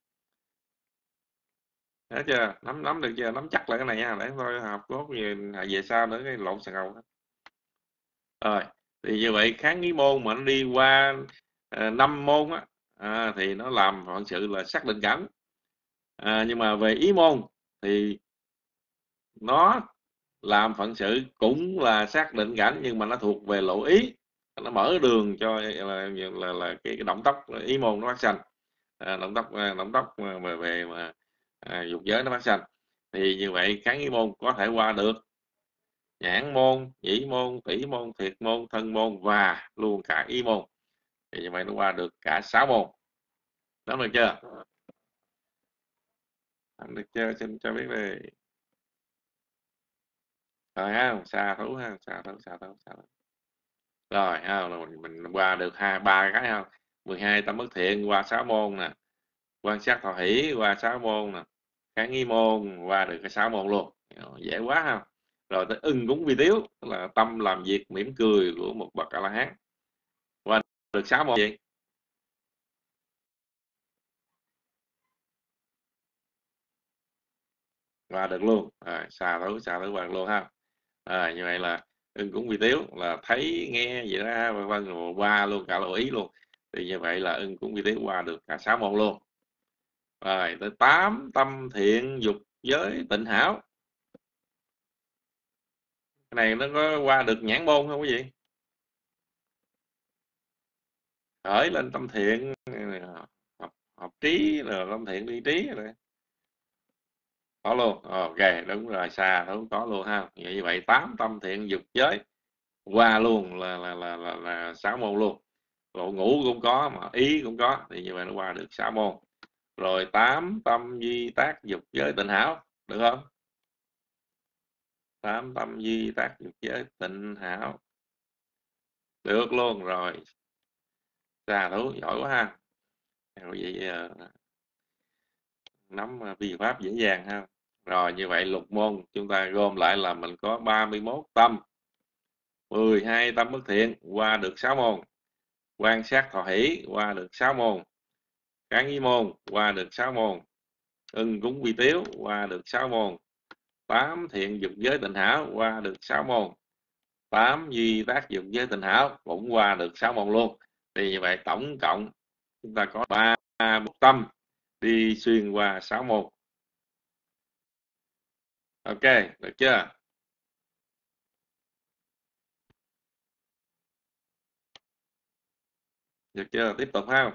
Hiểu chưa? Nắm được chưa? Nắm chắc là cái này nha, để thôi học tốt về sau nữa cái lộn xà ngầu. Rồi thì như vậy kháng ý môn mà nó đi qua 5 môn á, thì nó làm phận sự là xác định cảnh. Nhưng mà về ý môn thì nó làm phận sự cũng là xác định cảnh, nhưng mà nó thuộc về lộ ý, nó mở đường cho là cái động tác ý môn nó phát sanh, động tác về mà dục giới nó phát sanh. Thì như vậy kháng ý môn có thể qua được nhãn môn, nhĩ môn, tỷ môn, thiệt môn, thân môn và luôn cả ý môn. Thì như vậy nó qua được cả 6 môn. Đó được chưa? Được chưa? Xin cho biết đi. Rồi ha, xa thú ha, xa thú. Rồi ha, mình qua được 2-3 cái ha. 12 tâm bất thiện qua 6 môn nè. Quan sát thọ hỷ qua 6 môn nè. Kháng nghi môn qua được cái 6 môn luôn. Dễ quá ha. Rồi tới ưng cúng vi tiếu, tức là tâm làm việc mỉm cười của một bậc A La Hán. Qua được 6 môn gì? Qua được luôn. Rồi, xà thú qua được luôn ha. Như vậy là ưng cúng vi tiếu là thấy nghe vậy đó, vân qua luôn cả lộ ý luôn. Thì như vậy là ưng cúng vi tiếu qua được cả 6 môn luôn. Rồi tới 8 tâm thiện dục giới tịnh hảo. Cái này nó có qua được nhãn môn không quý vị? Khởi lên tâm thiện, học trí, rồi tâm thiện ly trí rồi. Có luôn. Ok, đúng rồi, xa đúng có luôn ha. Như vậy 8 tâm thiện dục giới qua luôn là 6 môn luôn. Lộ ngũ cũng có mà ý cũng có, thì như vậy nó qua được 6 môn. Rồi 8 tâm duy tác dục giới tịnh hảo, được không? 8 tâm duy tác dục giới tịnh hảo được luôn. Rồi xa thú giỏi quá ha. Vậy nắm vi pháp dễ dàng ha. Rồi như vậy lục môn chúng ta gom lại là mình có 31 tâm, 12 tâm bất thiện qua được 6 môn, quan sát thọ hỷ qua được 6 môn, kháng ý môn qua được 6 môn, ưng cúng vi tiếu qua được 6 môn, 8 thiện dục giới tịnh hảo qua được 6 môn, 8 duy tác dục giới tịnh hảo cũng qua được 6 môn luôn. Thì như vậy tổng cộng chúng ta có 31 tâm đi xuyên qua 6 môn. Ok, được chưa? Được chưa? Tiếp tục ha.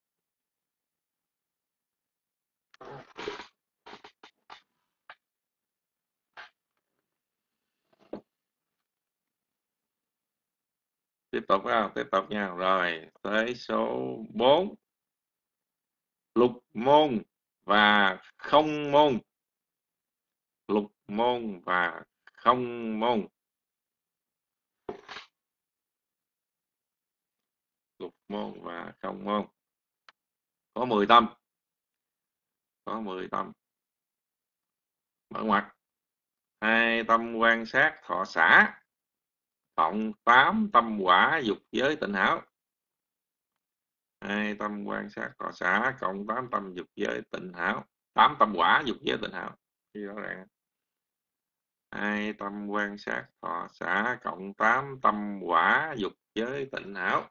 Tiếp tục ha, tiếp tục nha. Rồi, tới số 4. Lục môn và không môn. Lục môn và không môn. Lục môn và không môn. Có 10 tâm. Có 10 tâm. Mở ngoặt. 2 tâm quan sát thọ xả. Cộng 8 tâm quả dục giới tịnh hảo. 2 tâm quan sát thọ xả cộng 8 tâm dục giới tịnh hảo. 8 tâm quả dục giới tịnh hảo. Thì rõ ràng. 2 tâm quan sát thọ xả cộng 8 tâm quả dục giới tịnh hảo.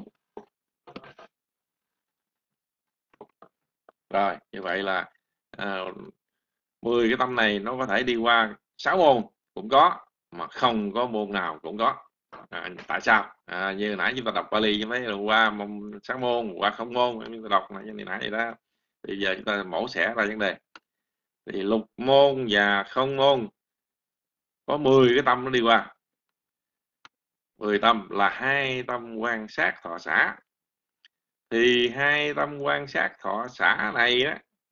Rồi, như vậy là 10 cái tâm này nó có thể đi qua 6 môn cũng có, mà không có môn nào cũng có. Tại sao? Như nãy chúng ta đọc Bali cho thấy là qua 6 môn, qua không môn, chúng ta đọc như nãy vậy đó. Bây giờ chúng ta mổ xẻ ra vấn đề. Thì lục môn và không môn có 10 cái tâm nó đi qua. 10 tâm là 2 tâm quan sát thọ xả. Thì 2 tâm quan sát thọ xả này á,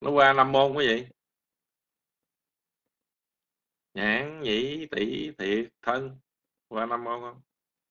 nó qua 5 môn quý vị. Nhãn nhĩ tỷ thiệt thân qua 5 môn không?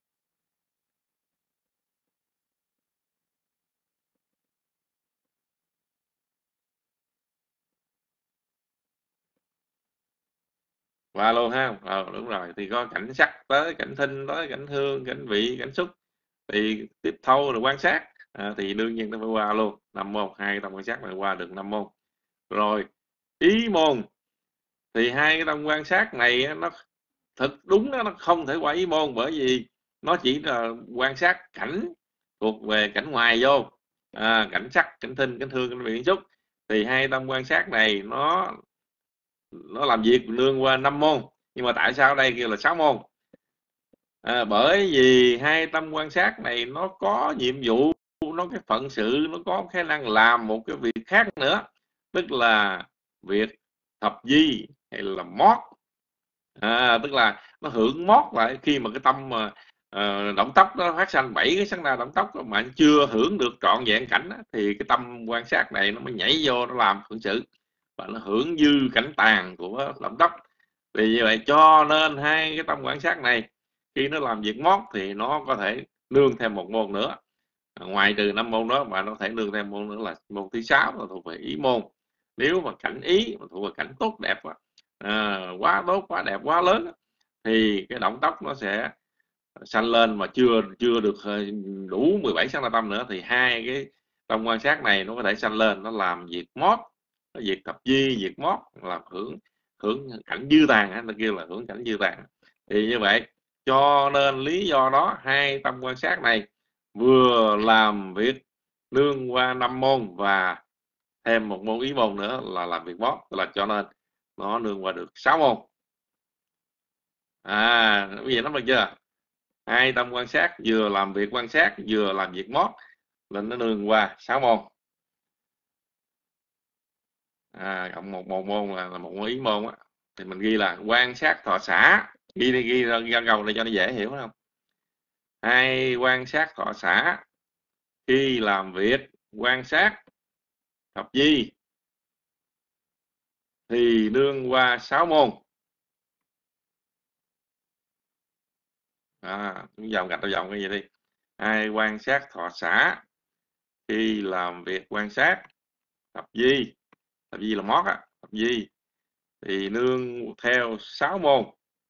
Qua luôn ha. Đúng rồi, thì có cảnh sắc tới, cảnh thinh tới, cảnh hương, cảnh vị, cảnh xúc, thì tiếp thâu rồi quan sát, thì đương nhiên nó phải qua luôn 5 môn. Hai cái tâm quan sát này qua được 5 môn. Rồi ý môn thì hai cái tâm quan sát này nó thực đúng nó không thể qua ý môn, bởi vì nó chỉ là quan sát cảnh thuộc về cảnh ngoài vô, cảnh sắc, cảnh thinh, cảnh hương, cảnh vị, cảnh xúc. Thì hai tâm quan sát này nó làm việc nương qua 5 môn. Nhưng mà tại sao đây kêu là 6 môn? Bởi vì hai tâm quan sát này nó có nhiệm vụ, nó cái phận sự, nó có khả năng làm một cái việc khác nữa, tức là việc thập di hay là mót. Tức là nó hưởng mót lại khi mà cái tâm mà động tóc nó phát sanh 7 cái sát na động tóc mà chưa hưởng được trọn vẹn cảnh đó, thì cái tâm quan sát này nó mới nhảy vô nó làm phận sự và nó hưởng dư cảnh tàn của động tóc. Vì như vậy cho nên hai cái tâm quan sát này khi nó làm việc mót thì nó có thể nương thêm một môn nữa, ngoài trừ 5 môn đó, mà nó có thể nương thêm môn nữa là môn thứ 6 là thuộc về ý môn. Nếu mà cảnh ý mà thuộc về cảnh tốt đẹp, quá tốt, quá đẹp, quá lớn, thì cái động tóc nó sẽ sanh lên mà chưa được đủ 17 sát na tâm nữa, thì hai cái tâm quan sát này nó có thể sanh lên, nó làm việc mót, nó việc thập di, việc mót, làm hưởng cảnh dư tàn, nó kêu là hưởng cảnh dư tàn. Thì như vậy cho nên lý do đó hai tâm quan sát này vừa làm việc nương qua 5 môn và thêm một môn ý môn nữa là làm việc mót, là cho nên nó nương qua được 6 môn. Bây giờ nắm được chưa? Hai tâm quan sát vừa làm việc quan sát vừa làm việc mót, nên nó nương qua 6 môn. Cộng một môn là một môn ý môn á, thì mình ghi là quan sát thọ xả, ghi ra gầu để cho nó dễ hiểu, không? Hai quan sát thọ xả khi làm việc quan sát thập di thì nương qua 6 môn. Dòng gạch đầu dòng cái gì đi. Hai quan sát thọ xả khi làm việc quan sát thập di là mót á, thập di thì nương theo 6 môn.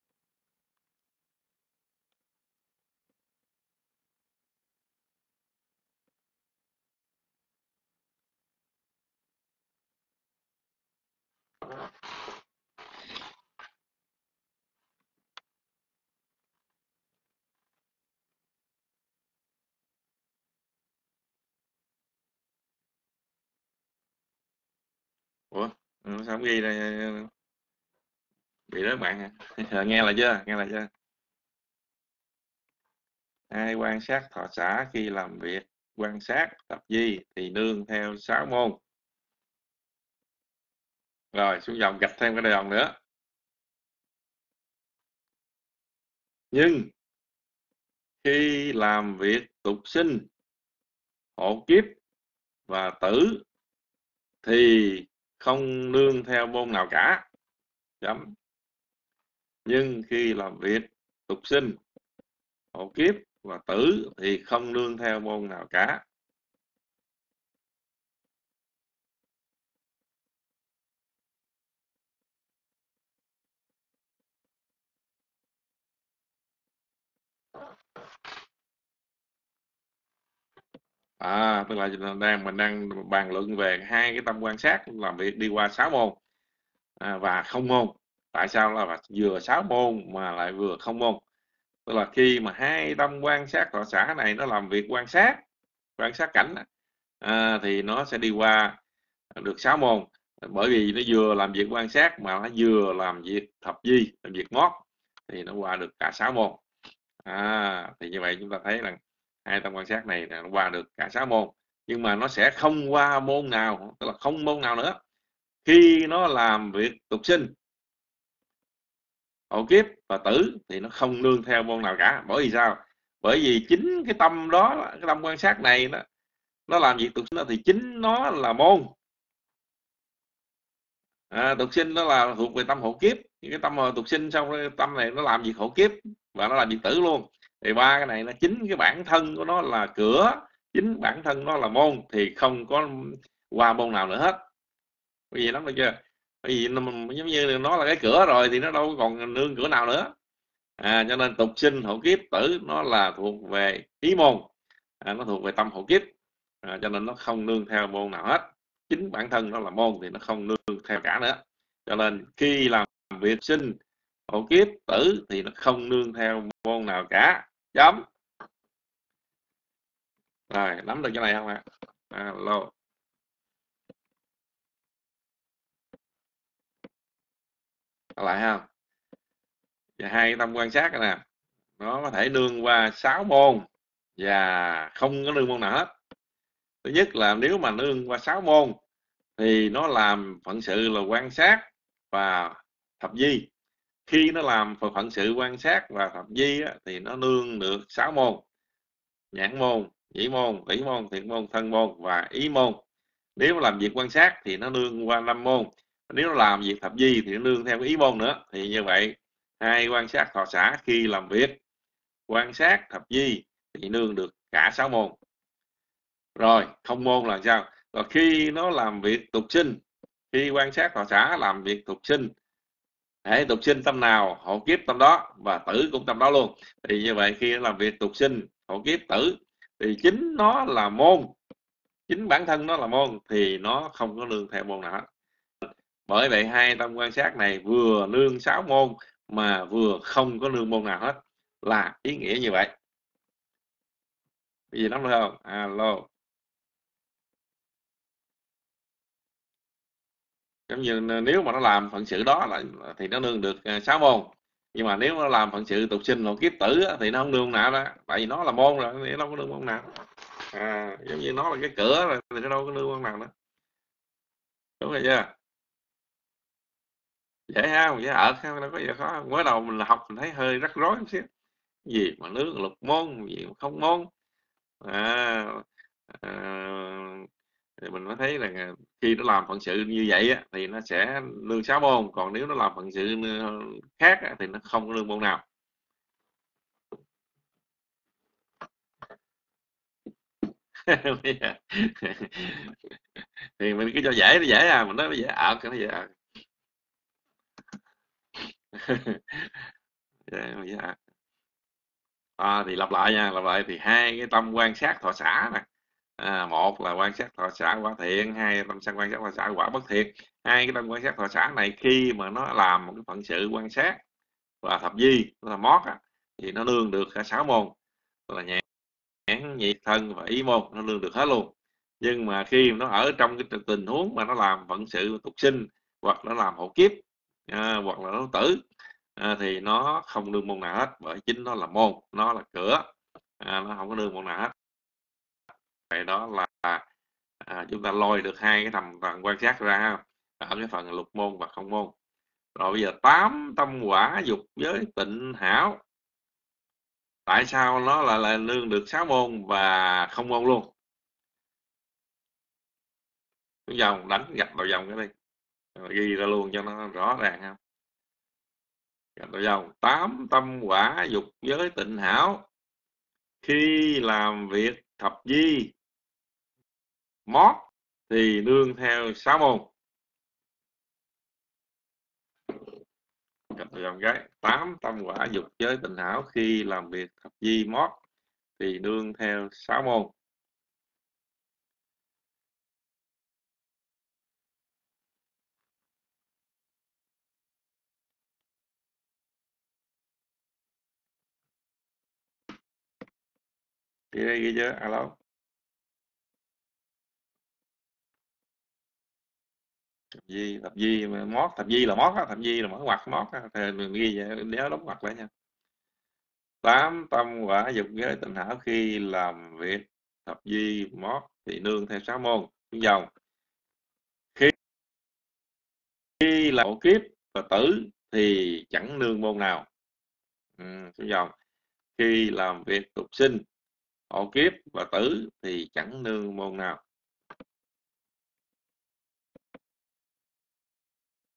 Ủa, sao không ghi đây? Bị đó bạn hả? Nghe lại chưa? Hai quan sát thọ xả khi làm việc quan sát thập di thì nương theo 6 môn. Rồi xuống dòng gạch thêm cái dòng nữa. Nhưng khi làm việc tục sinh, hộ kiếp và tử thì không nương theo môn nào cả. Chấm. Nhưng khi làm việc tục sinh, hộ kiếp và tử thì không nương theo môn nào cả. Tức là mình đang bàn luận về hai cái tâm quan sát làm việc đi qua 6 môn và không môn. Tại sao là vừa 6 môn mà lại vừa không môn? Tức là khi mà hai tâm quan sát thọ xả này nó làm việc quan sát cảnh thì nó sẽ đi qua được 6 môn, bởi vì nó vừa làm việc quan sát mà nó vừa làm việc thập di, làm việc mót, thì nó qua được cả 6 môn. Thì như vậy chúng ta thấy rằng hai tâm quan sát này nó qua được cả 6 môn, nhưng mà nó sẽ không qua môn nào, tức là không môn nào nữa khi nó làm việc tục sinh, hộ kiếp và tử thì nó không nương theo môn nào cả. Bởi vì sao? Bởi vì chính cái tâm đó, cái tâm quan sát này nó làm việc tục sinh thì chính nó là môn. Tục sinh đó là thuộc về tâm hộ kiếp. Cái tâm tục sinh xong cái tâm này nó làm việc hộ kiếp và nó làm việc tử luôn. Thì ba cái này là chính cái bản thân của nó là cửa, chính bản thân nó là môn, thì không có qua môn nào nữa hết. Cái gì lắm được chưa? Bởi vì nó, giống như nó là cái cửa rồi thì nó đâu còn nương cửa nào nữa. Cho nên tục sinh hộ kiếp tử nó là thuộc về ý môn, nó thuộc về tâm hộ kiếp, cho nên nó không nương theo môn nào hết. Chính bản thân nó là môn thì nó không nương theo cả nữa. Cho nên khi làm việc sinh hộ kiếp tử thì nó không nương theo môn nào cả. Chấm. Rồi, nắm được cái này không ạ? Alo. Lại không? Và hai tâm quan sát này nè, nó có thể nương qua 6 môn và không có nương môn nào hết. Thứ nhất là nếu mà nương qua 6 môn thì nó làm phận sự là quan sát và thập di. Khi nó làm phận sự quan sát và thập di á, thì nó nương được 6 môn: nhãn môn, nhĩ môn, tỷ môn, thiện môn, thân môn và ý môn. Nếu mà làm việc quan sát thì nó nương qua 5 môn. Nếu nó làm việc thập di thì nó nương theo ý môn nữa. Thì như vậy hai quan sát thọ xả khi làm việc quan sát thập di thì nương được cả 6 môn. Rồi không môn là sao? Rồi khi nó làm việc tục sinh, khi quan sát thọ xả làm việc tục sinh, hễ tục sinh tâm nào hộ kiếp tâm đó, và tử cũng tâm đó luôn. Thì như vậy khi nó làm việc tục sinh hộ kiếp tử thì chính nó là môn, chính bản thân nó là môn, thì nó không có nương theo môn nào hết. Bởi vậy hai tâm quan sát này vừa nương 6 môn mà vừa không có nương môn nào hết, là ý nghĩa như vậy. Cái gì lắm được không? Alo. Giống như nếu mà nó làm phận sự đó là thì nó nương được 6 môn. Nhưng mà nếu nó làm phận sự tục sinh hộ kiếp tử thì nó không nương nào đó, tại vì nó là môn rồi, nó đâu có nương môn nào. Giống như nó là cái cửa rồi thì nó đâu có nương môn nào nữa. Đúng rồi chưa? Dễ ha, dễ ợt ha, đâu có gì khó. Mới đầu mình học mình thấy hơi rắc rối một xíu. Gì mà nước lục môn, gì mà không môn. à, à, thì mình mới thấy là khi nó làm phận sự như vậy á, thì nó sẽ nương 6 môn, còn nếu nó làm phận sự khác á, thì nó không có nương môn nào. Thì mình cứ cho dễ nó dễ, mình nói nó dễ ợt nó dễ ợt. dễ ợt. Thì lặp lại nha, lặp lại thì hai cái tâm quan sát thọ xả nè. Một là quan sát thọ xả quả thiện, hai tâm sân quan sát thọ xả quả bất thiện. Hai cái tâm quan sát thọ xả này khi mà nó làm một cái phận sự quan sát và thập di, nó là mót thì nó nương được cả 6 môn, là nhãn, nhị, thân và ý môn, nó nương được hết luôn. Nhưng mà khi nó ở trong cái tình huống mà nó làm phận sự tục sinh, hoặc nó làm hộ kiếp, hoặc là nó tử, thì nó không nương môn nào hết, bởi chính nó là môn, nó là cửa, nó không có nương môn nào hết. Vậy đó là chúng ta lôi được hai cái phần quan sát ra ở cái phần lục môn và không môn. Rồi bây giờ 8 tâm quả dục giới tịnh hảo, tại sao nó lại nương được 6 môn và không môn luôn? Cái dòng đánh gạch vào dòng cái đi, ghi ra luôn cho nó rõ ràng không? Gạch vào dòng 8 tâm quả dục giới tịnh hảo khi làm việc thập di mót thì nương theo 6 môn. Gạch vào dòng cái 8 tâm quả dục giới tịnh hảo khi làm việc thập di mót thì nương theo 6 môn. Ghi đây, ghi chưa? Alo. Thập di mót, thập di là mót á, thập di là mở ngoặc mót á, thì mình ghi vậy, nhớ đóng ngoặc lại nha. 8 tâm quả dục giới tịnh hảo khi làm việc thập di mót thì nương theo 6 môn. Dòng khi là hộ kiếp và tử thì chẳng nương môn nào. Dòng khi làm việc tục sinh, hộ kiếp và tử thì chẳng nương môn nào.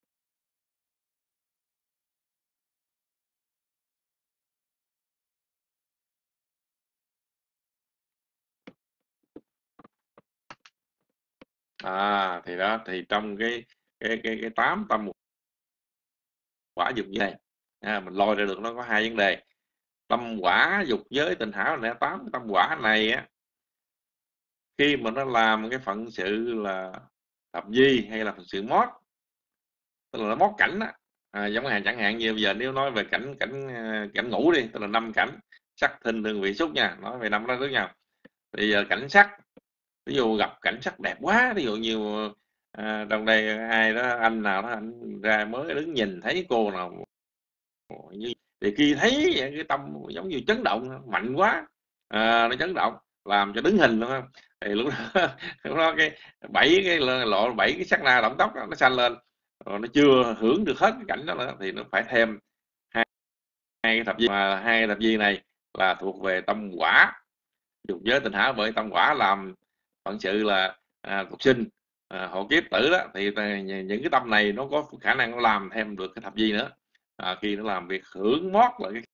Thì đó, thì trong cái 8 tâm quả dục giới này, mình lôi ra được nó có 2 vấn đề. Tâm quả dục giới tình hảo này, 8 tâm quả này á, khi mà nó làm cái phận sự là thập di hay là phận sự mót, tức là nó mót cảnh á, chẳng hạn như bây giờ nếu nói về cảnh ngũ đi, tức là 5 cảnh sắc thinh hương vị xúc nha, nói về 5 đó trước nhau. Bây giờ cảnh sắc, ví dụ gặp cảnh sắc đẹp quá, ví dụ như trong đây ai đó, anh nào đó anh ra mới đứng nhìn thấy cô nào như, thì khi thấy cái tâm giống như chấn động mạnh quá, nó chấn động làm cho đứng hình luôn không, thì lúc đó cái 7 cái sát na động tóc đó, nó sanh lên, rồi nó chưa hưởng được hết cái cảnh đó nữa, thì nó phải thêm hai cái thập di, mà 2 cái thập di này là thuộc về tâm quả dục giới tình hảo, bởi tâm quả làm phận sự là tục sinh, hộ kiếp tử đó, thì những cái tâm này nó có khả năng nó làm thêm được cái thập di nữa. Khi nó làm việc hưởng mót lại cái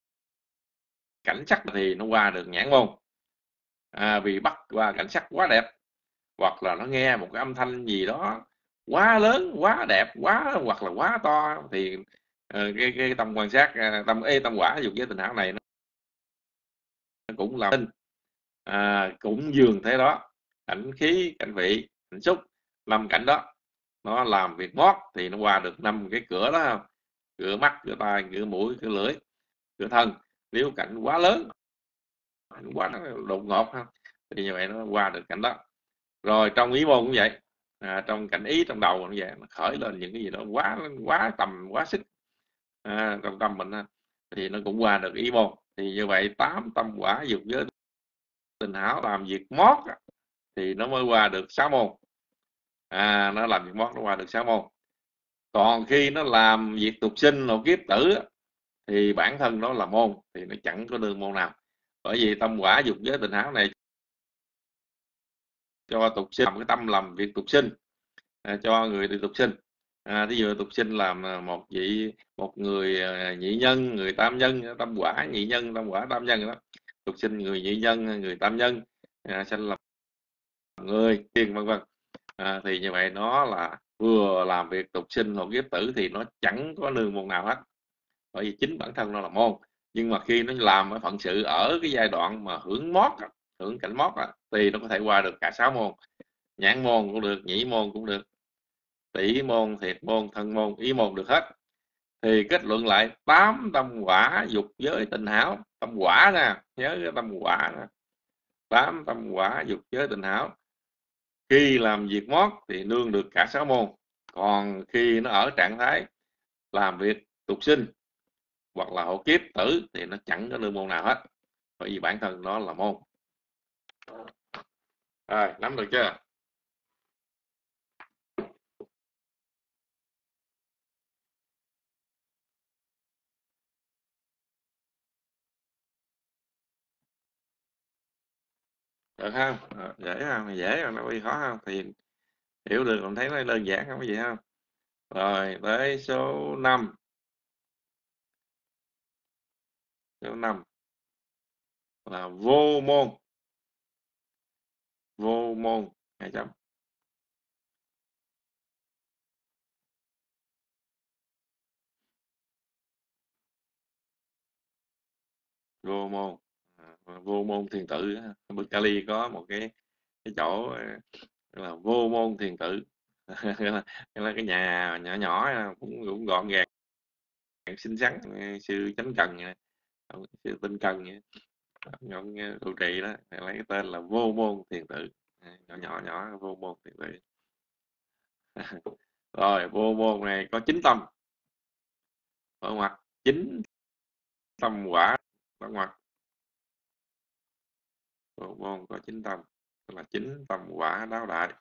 cảnh sắc thì nó qua được nhãn môn, vì bắt qua cảnh sắc quá đẹp, hoặc là nó nghe một cái âm thanh gì đó quá lớn quá đẹp quá, hoặc là quá to, thì cái tâm quan sát, tâm quả dục giới tình hảo này nó cũng làm cũng dường thế đó, cảnh khí cảnh vị cảnh xúc, 5 cảnh đó nó làm việc mót thì nó qua được 5 cái cửa đó không? Cửa mắt, cửa tai, cửa mũi, cửa lưỡi, cửa thân. Nếu cảnh quá lớn, cảnh quá đột ngột ha, thì như vậy nó qua được cảnh đó. Rồi trong ý môn cũng vậy, trong cảnh ý trong đầu cũng vậy, nó khởi lên những cái gì đó quá tầm quá sức trong tâm mình ha, thì nó cũng qua được ý môn. Thì như vậy 8 tâm quả dục giới tình hảo làm việc mót thì nó mới qua được 6 môn. Nó làm việc mót nó qua được 6 môn. Còn khi nó làm việc tục sinh hộ kiếp tử thì bản thân nó là môn, thì nó chẳng có đương môn nào. Bởi vì tâm quả dục giới tình hảo này cho tục sinh, làm cái tâm làm việc tục sinh, cho người đi tục sinh. Ví dụ tục sinh làm một người nhị nhân, người tam nhân, tâm quả nhị nhân, tâm quả tam nhân đó. Tục sinh người nhị nhân, người tam nhân, sanh làm người tiên vân vân. Thì như vậy nó là vừa làm việc tục sinh hộ kiếp tử thì nó chẳng có nương môn nào hết, bởi vì chính bản thân nó là môn. Nhưng mà khi nó làm cái phận sự ở cái giai đoạn mà hưởng mót, hưởng cảnh mót thì nó có thể qua được cả 6 môn. Nhãn môn cũng được, nhĩ môn cũng được, tỷ môn, thiệt môn, thân môn, ý môn được hết. Thì kết luận lại 8 tâm quả dục giới tình hảo, tâm quả nè, nhớ cái tâm quả nè, 8 tâm quả dục giới tình hảo khi làm việc mót thì nương được cả 6 môn. Còn khi nó ở trạng thái làm việc tục sinh hoặc là hộ kiếp tử thì nó chẳng có nương môn nào hết, bởi vì bản thân nó là môn. Rồi, nắm được chưa? Được không? Dễ không? Dễ không? Nó bị khó không? Thì hiểu được, còn thấy nó đơn giản không có gì không? Rồi, tới số 5. Số 5 là vô môn. Vô môn 2 chấm. Vô môn, vô môn thiền tự. Bức Kali có một cái chỗ là vô môn thiền tự. là cái nhà nhỏ nhỏ cũng gọn gàng xinh xắn, sư Chánh Cần, sư Tinh Cần, nhọn trụ trì đó, lấy cái tên là vô môn thiền tự, nhỏ vô môn thiền tự. Rồi vô môn này có 9 tâm ở ngoặc, 9 tâm quả ở ngoặc. Vô môn có 9 tâm, tức là 9 tâm quả đáo đại.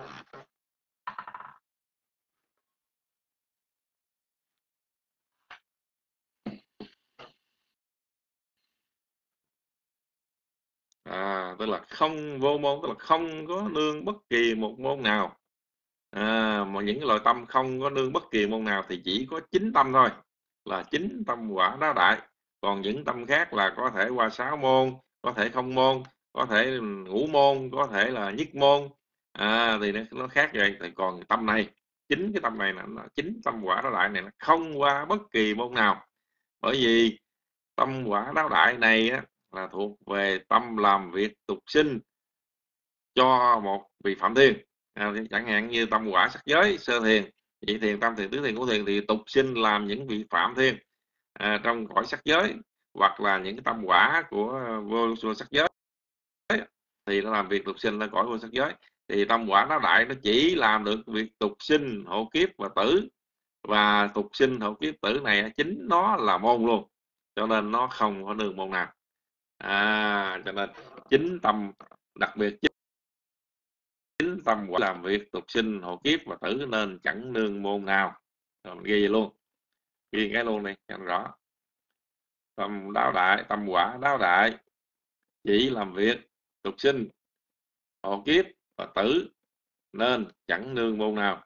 Tức là không vô môn, tức là không có nương bất kỳ một môn nào. Mà những cái loại tâm không có nương bất kỳ môn nào thì chỉ có 9 tâm thôi, là 9 tâm quả đáo đại. Còn những tâm khác là có thể qua 6 môn, có thể không môn, có thể ngũ môn, có thể là nhất môn, Thì nó khác vậy. Thì còn tâm này, chính cái tâm này là chính tâm quả đáo đại này nó không qua bất kỳ môn nào, bởi vì tâm quả đáo đại này á, là thuộc về tâm làm việc tục sinh cho một vị phạm thiên. Chẳng hạn như tâm quả sắc giới, sơ thiền, nhị thiền, tam thiền, tứ thiền, ngũ thiền thì tục sinh làm những vị phạm thiên trong cõi sắc giới, hoặc là những cái tâm quả của vô sắc giới thì nó làm việc tục sinh lên cõi vô sắc giới. Thì tâm quả đáo đại nó chỉ làm được việc tục sinh, hộ kiếp và tử, và tục sinh hộ kiếp tử này chính nó là môn luôn, cho nên nó không có nương môn nào. Cho nên chính tâm, đặc biệt chính tâm quả làm việc tục sinh hộ kiếp và tử nên chẳng nương môn nào. Rồi mình ghi luôn, ghi cái luôn này cho rõ. Tâm đáo đại, tâm quả đáo đại chỉ làm việc tục sinh, hộ kiếp và tử nên chẳng nương môn nào.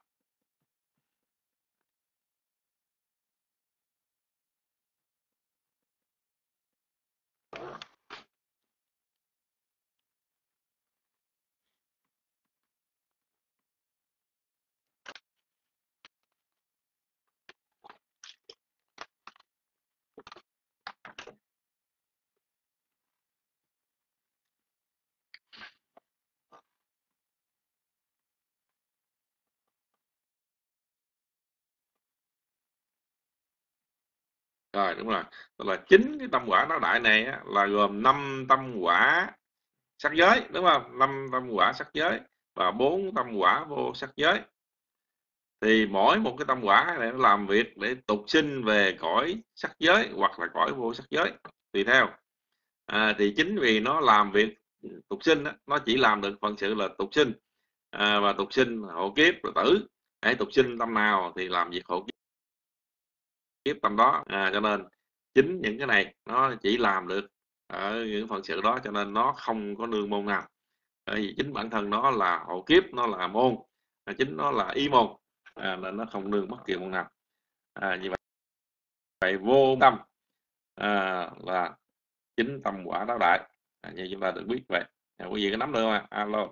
Rồi, đúng rồi. Tức là chính cái tâm quả đáo đại này á, là gồm 5 tâm quả sắc giới, đúng không? 5 tâm quả sắc giới và 4 tâm quả vô sắc giới. Thì mỗi một cái tâm quả này nó làm việc để tục sinh về cõi sắc giới hoặc là cõi vô sắc giới, tùy theo. Thì chính vì nó làm việc tục sinh đó, nó chỉ làm được phần sự là tục sinh, và tục sinh hộ kiếp rồi tử. Tục sinh tâm nào thì làm việc hộ kiếp tâm đó. Cho nên chính những cái này nó chỉ làm được ở những phần sự đó, cho nên nó không có nương môn nào. Bởi vì chính bản thân nó là hộ kiếp, nó là môn, chính nó là ý môn, nên nó không nương bất kỳ môn nào. Như vậy vô tâm là chính tâm quả đáo đại, như chúng ta được biết vậy. Quý vị có nắm được không? Alo.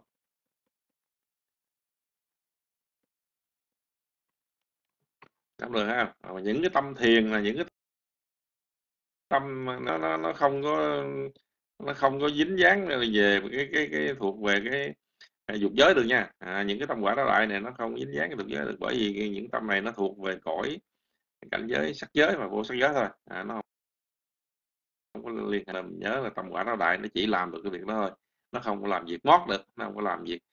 Nắm được ha. Những cái tâm thiền là những cái tâm nó không có dính dáng về cái thuộc về cái dục giới được nha. Những cái tâm quả đáo đại này nó không dính dáng cái dục giới được, bởi vì những tâm này nó thuộc về cõi cảnh giới sắc giới và vô sắc giới thôi. Nó không có liên hệ. Mình nhớ là tâm quả đáo đại nó chỉ làm được cái việc đó thôi, nó không có làm việc mót được, nó không có làm việc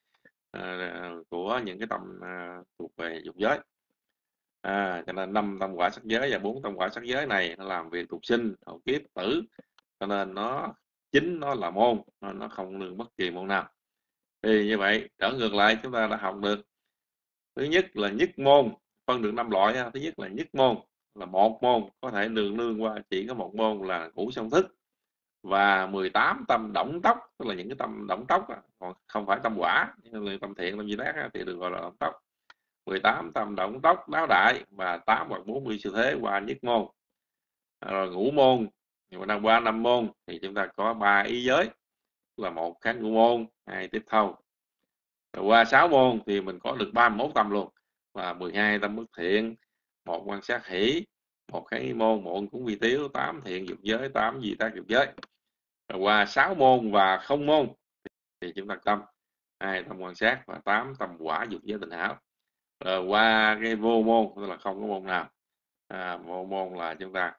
của những cái tâm thuộc về dục giới. Cho nên 5 tâm quả sắc giới và 4 tâm quả sắc giới này nó làm việc tục sinh, hộ kiếp, tử, cho nên nó chính nó là môn, nó không nương bất kỳ môn nào. Thì như vậy trở ngược lại, chúng ta đã học được thứ nhất là nhất môn, phân được 5 loại. Thứ nhất là nhất môn, là một môn có thể nương qua chỉ có một môn là ngũ song thức, và 18 tâm động tốc, tức là những cái tâm động tốc, còn không phải tâm quả, như tâm thiện, tâm di tác thì được gọi là động tốc. 18 tâm động tốc đáo đại và 8 hoặc 40 sự thế qua nhất môn. Rồi ngũ môn, nhưng mà qua 5 môn thì chúng ta có 3 ý giới, là 1 kháng ngũ môn, 2 tiếp thâu. Rồi qua 6 môn thì mình có được 31 tâm luôn, là 12 tâm bất thiện, 1 quan sát hỷ, 1 kháng ý môn, 1 cúng vi tiếu, 8 thiện dục giới, 8 di tác dục giới. Rồi qua 6 môn và không môn thì chúng ta tâm 2 tâm quan sát và 8 tâm quả dục giới tịnh hảo. Rồi qua cái vô môn, tức là không có môn nào. Vô môn là chúng ta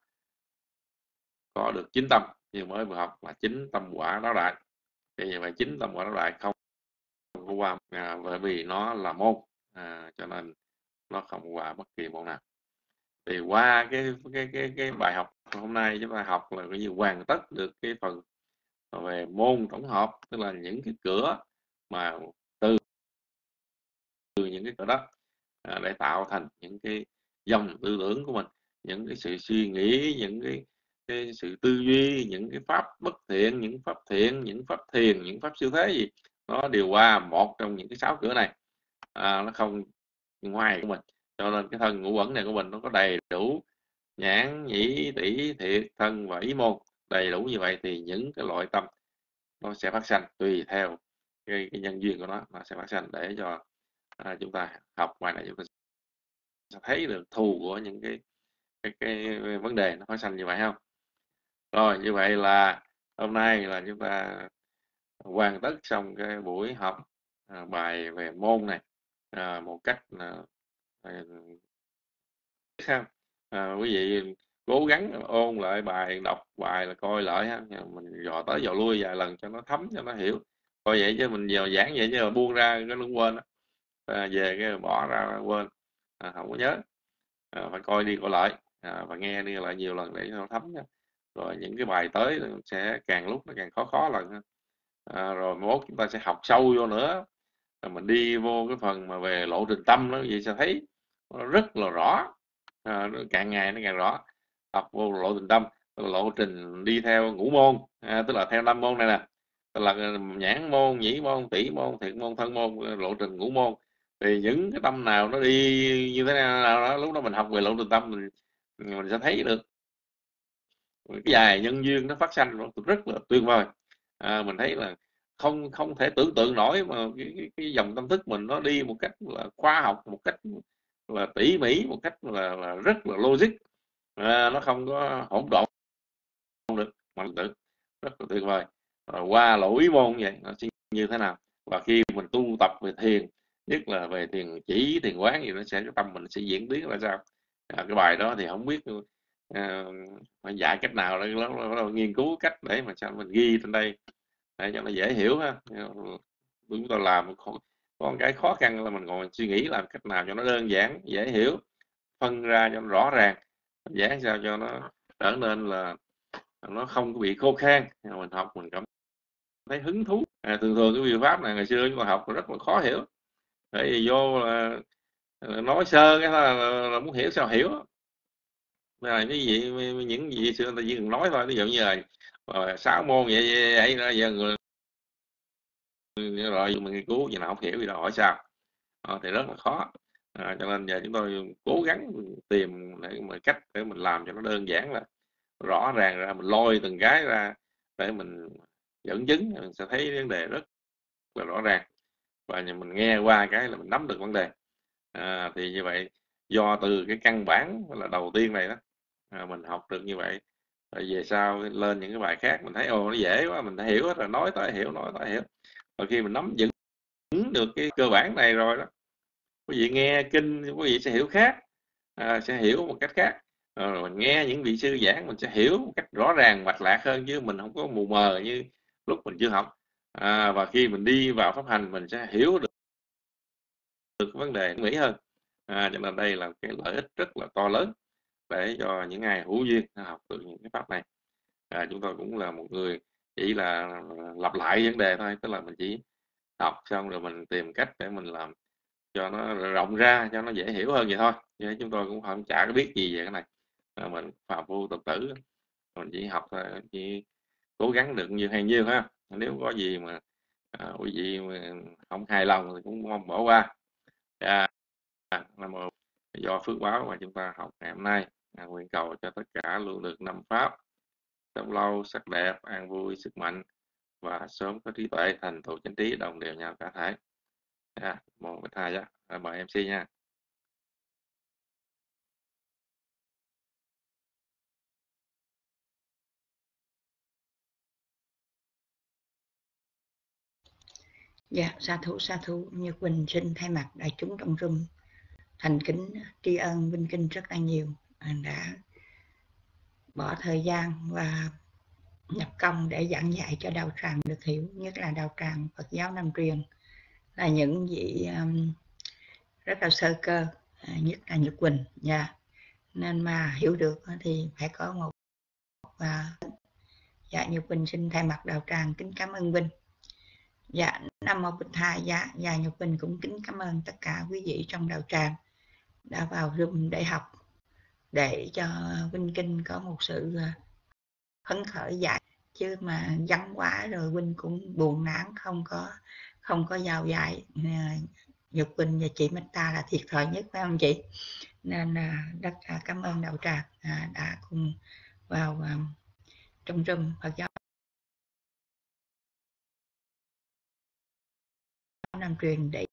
có được 9 tâm, như mới vừa học là 9 tâm quả đáo đại. Thì như vậy 9 tâm quả đáo đại không có qua, bởi vì nó là môn, cho nên nó không qua bất kỳ môn nào. Thì qua cái bài học hôm nay chúng ta học là như hoàn tất được cái phần về môn tổng hợp, tức là những cái cửa mà từ những cái cửa đó để tạo thành những cái dòng tư tưởng của mình, những cái sự suy nghĩ, những cái sự tư duy, những cái pháp bất thiện, những pháp thiện, những pháp thiền, những pháp siêu thế gì, nó đều qua một trong những cái 6 cửa này. Nó không ngoài của mình, cho nên cái thân ngũ uẩn này của mình nó có đầy đủ nhãn, nhĩ, tỷ, thiệt, thân và ý môn đầy đủ như vậy, thì những cái loại tâm nó sẽ phát sanh tùy theo cái nhân duyên của nó sẽ phát sanh để cho chúng ta học ngoài này chúng ta sẽ thấy được thù của những cái vấn đề nó phát sanh như vậy không. Rồi như vậy là hôm nay là chúng ta hoàn tất xong cái buổi học bài về môn này một cách quý vị cố gắng ôn lại bài, đọc bài là coi lại ha, mình dò tới dò lui vài lần cho nó thấm, cho nó hiểu. Coi vậy chứ mình giờ giảng vậy chứ mà buông ra cái nó quên đó. Về cái bỏ ra quên, không có nhớ. Phải coi đi coi lại và nghe đi lại nhiều lần để cho nó thấm nha. Rồi những cái bài tới sẽ càng lúc nó càng khó lần ha. Rồi mốt chúng ta sẽ học sâu vô nữa, rồi mình đi vô cái phần mà về lộ trình tâm đó, vậy sẽ thấy nó rất là rõ, nó càng ngày nó càng rõ. Học vô lộ trình tâm, tức là lộ trình đi theo ngũ môn, tức là theo 5 môn này nè, tức là nhãn môn, nhĩ môn, tỷ môn, thiện môn, thân môn, lộ trình ngũ môn. Thì những cái tâm nào nó đi như thế nào đó, lúc đó mình học về lộ trình tâm mình sẽ thấy được cái vài nhân duyên nó phát sanh rất là tuyệt vời. Mình thấy là không thể tưởng tượng nổi mà cái dòng tâm thức mình nó đi một cách là khoa học, một cách là tỉ mỉ, một cách là rất là logic, nó không có hỗn độn được, mà tự rất là tuyệt vời. Qua lộ ý môn vậy nó sẽ như thế nào, và khi mình tu tập về thiền, nhất là về thiền chỉ, thiền quán thì nó sẽ, cái tâm mình sẽ diễn biến ra sao. Cái bài đó thì không biết phải dạy cách nào để nó nghiên cứu cách để mà sao mình ghi trên đây để cho nó dễ hiểu ha. Chúng ta làm có cái khó khăn là mình còn suy nghĩ làm cách nào cho nó đơn giản, dễ hiểu, phân ra cho nó rõ ràng, giảng sao cho nó trở nên là nó không có bị khô khan. Mình học mình cảm thấy hứng thú. Thường thường cái biện pháp này ngày xưa chúng ta học rất là khó hiểu, tại vì vô là nói sơ cái là muốn hiểu sao hiểu. Là cái gì những gì xưa người ta chỉ cần nói thôi, ví dụ như là 6 môn vậy đó, giờ người rồi mình nghiên cứu gì nào không hiểu gì đâu hỏi sao, thì rất là khó. Cho nên giờ chúng tôi cố gắng tìm để mà cách để mình làm cho nó đơn giản, là rõ ràng ra, mình lôi từng cái ra để mình dẫn chứng, mình sẽ thấy vấn đề rất là rõ ràng, và mình nghe qua cái là mình nắm được vấn đề. Thì như vậy do từ cái căn bản là đầu tiên này đó, mình học được như vậy, rồi về sau lên những cái bài khác mình thấy nó dễ quá, mình hiểu hết rồi, nói tới hiểu. Và khi mình nắm vững được cái cơ bản này rồi đó, quý vị nghe kinh quý vị sẽ hiểu khác, sẽ hiểu một cách khác. Rồi mình nghe những vị sư giảng mình sẽ hiểu một cách rõ ràng mạch lạc hơn, chứ mình không có mù mờ như lúc mình chưa học. Và khi mình đi vào pháp hành mình sẽ hiểu được vấn đề mỹ hơn. Cho nên đây là cái lợi ích rất là to lớn để cho những ai hữu duyên học được những cái pháp này. Chúng tôi cũng là một người chỉ là lặp lại vấn đề thôi, tức là mình chỉ học xong rồi mình tìm cách để mình làm cho nó rộng ra, cho nó dễ hiểu hơn vậy thôi. Chứ chúng tôi cũng không chả có biết gì về cái này, mình phàm phu tục tử, mình chỉ học thôi, chỉ cố gắng được nhiêu hay nhiêu ha. Nếu có gì mà quý vị mà không hài lòng thì cũng mong bỏ qua. Do phước báo mà chúng ta học ngày hôm nay, nguyện cầu cho tất cả luôn được 5 pháp, sống lâu, sắc đẹp, an vui, sức mạnh, và sớm có trí tuệ, thành tựu chánh trí, đồng đều nhau cả thể. Mời thầy mời MC nha. Dạ, sa thú Như Quỳnh xin thay mặt đại chúng trong room thành kính tri ân Vinh Kinh rất là nhiều, đã bỏ thời gian và nhập công để giảng dạy cho đạo tràng được hiểu, nhất là đạo tràng Phật giáo Nam Truyền là những vị rất là sơ cơ, nhất là Như Quỳnh. Nên mà hiểu được thì phải có một Như Quỳnh xin thay mặt đạo tràng kính cảm ơn Vinh. Nam mô Bụt Thầy. Như Quỳnh cũng kính cảm ơn tất cả quý vị trong đạo tràng đã vào room để học, để cho Vinh Kinh có một sự phấn khởi dạy, chứ mà vắng quá rồi Vinh cũng buồn nản, không có vào dạy. Nhật Quỳnh và chị Meta là thiệt thòi nhất, phải không chị? Nên rất cảm ơn đạo tràng đã cùng vào trong room Phật giáo Nam truyền để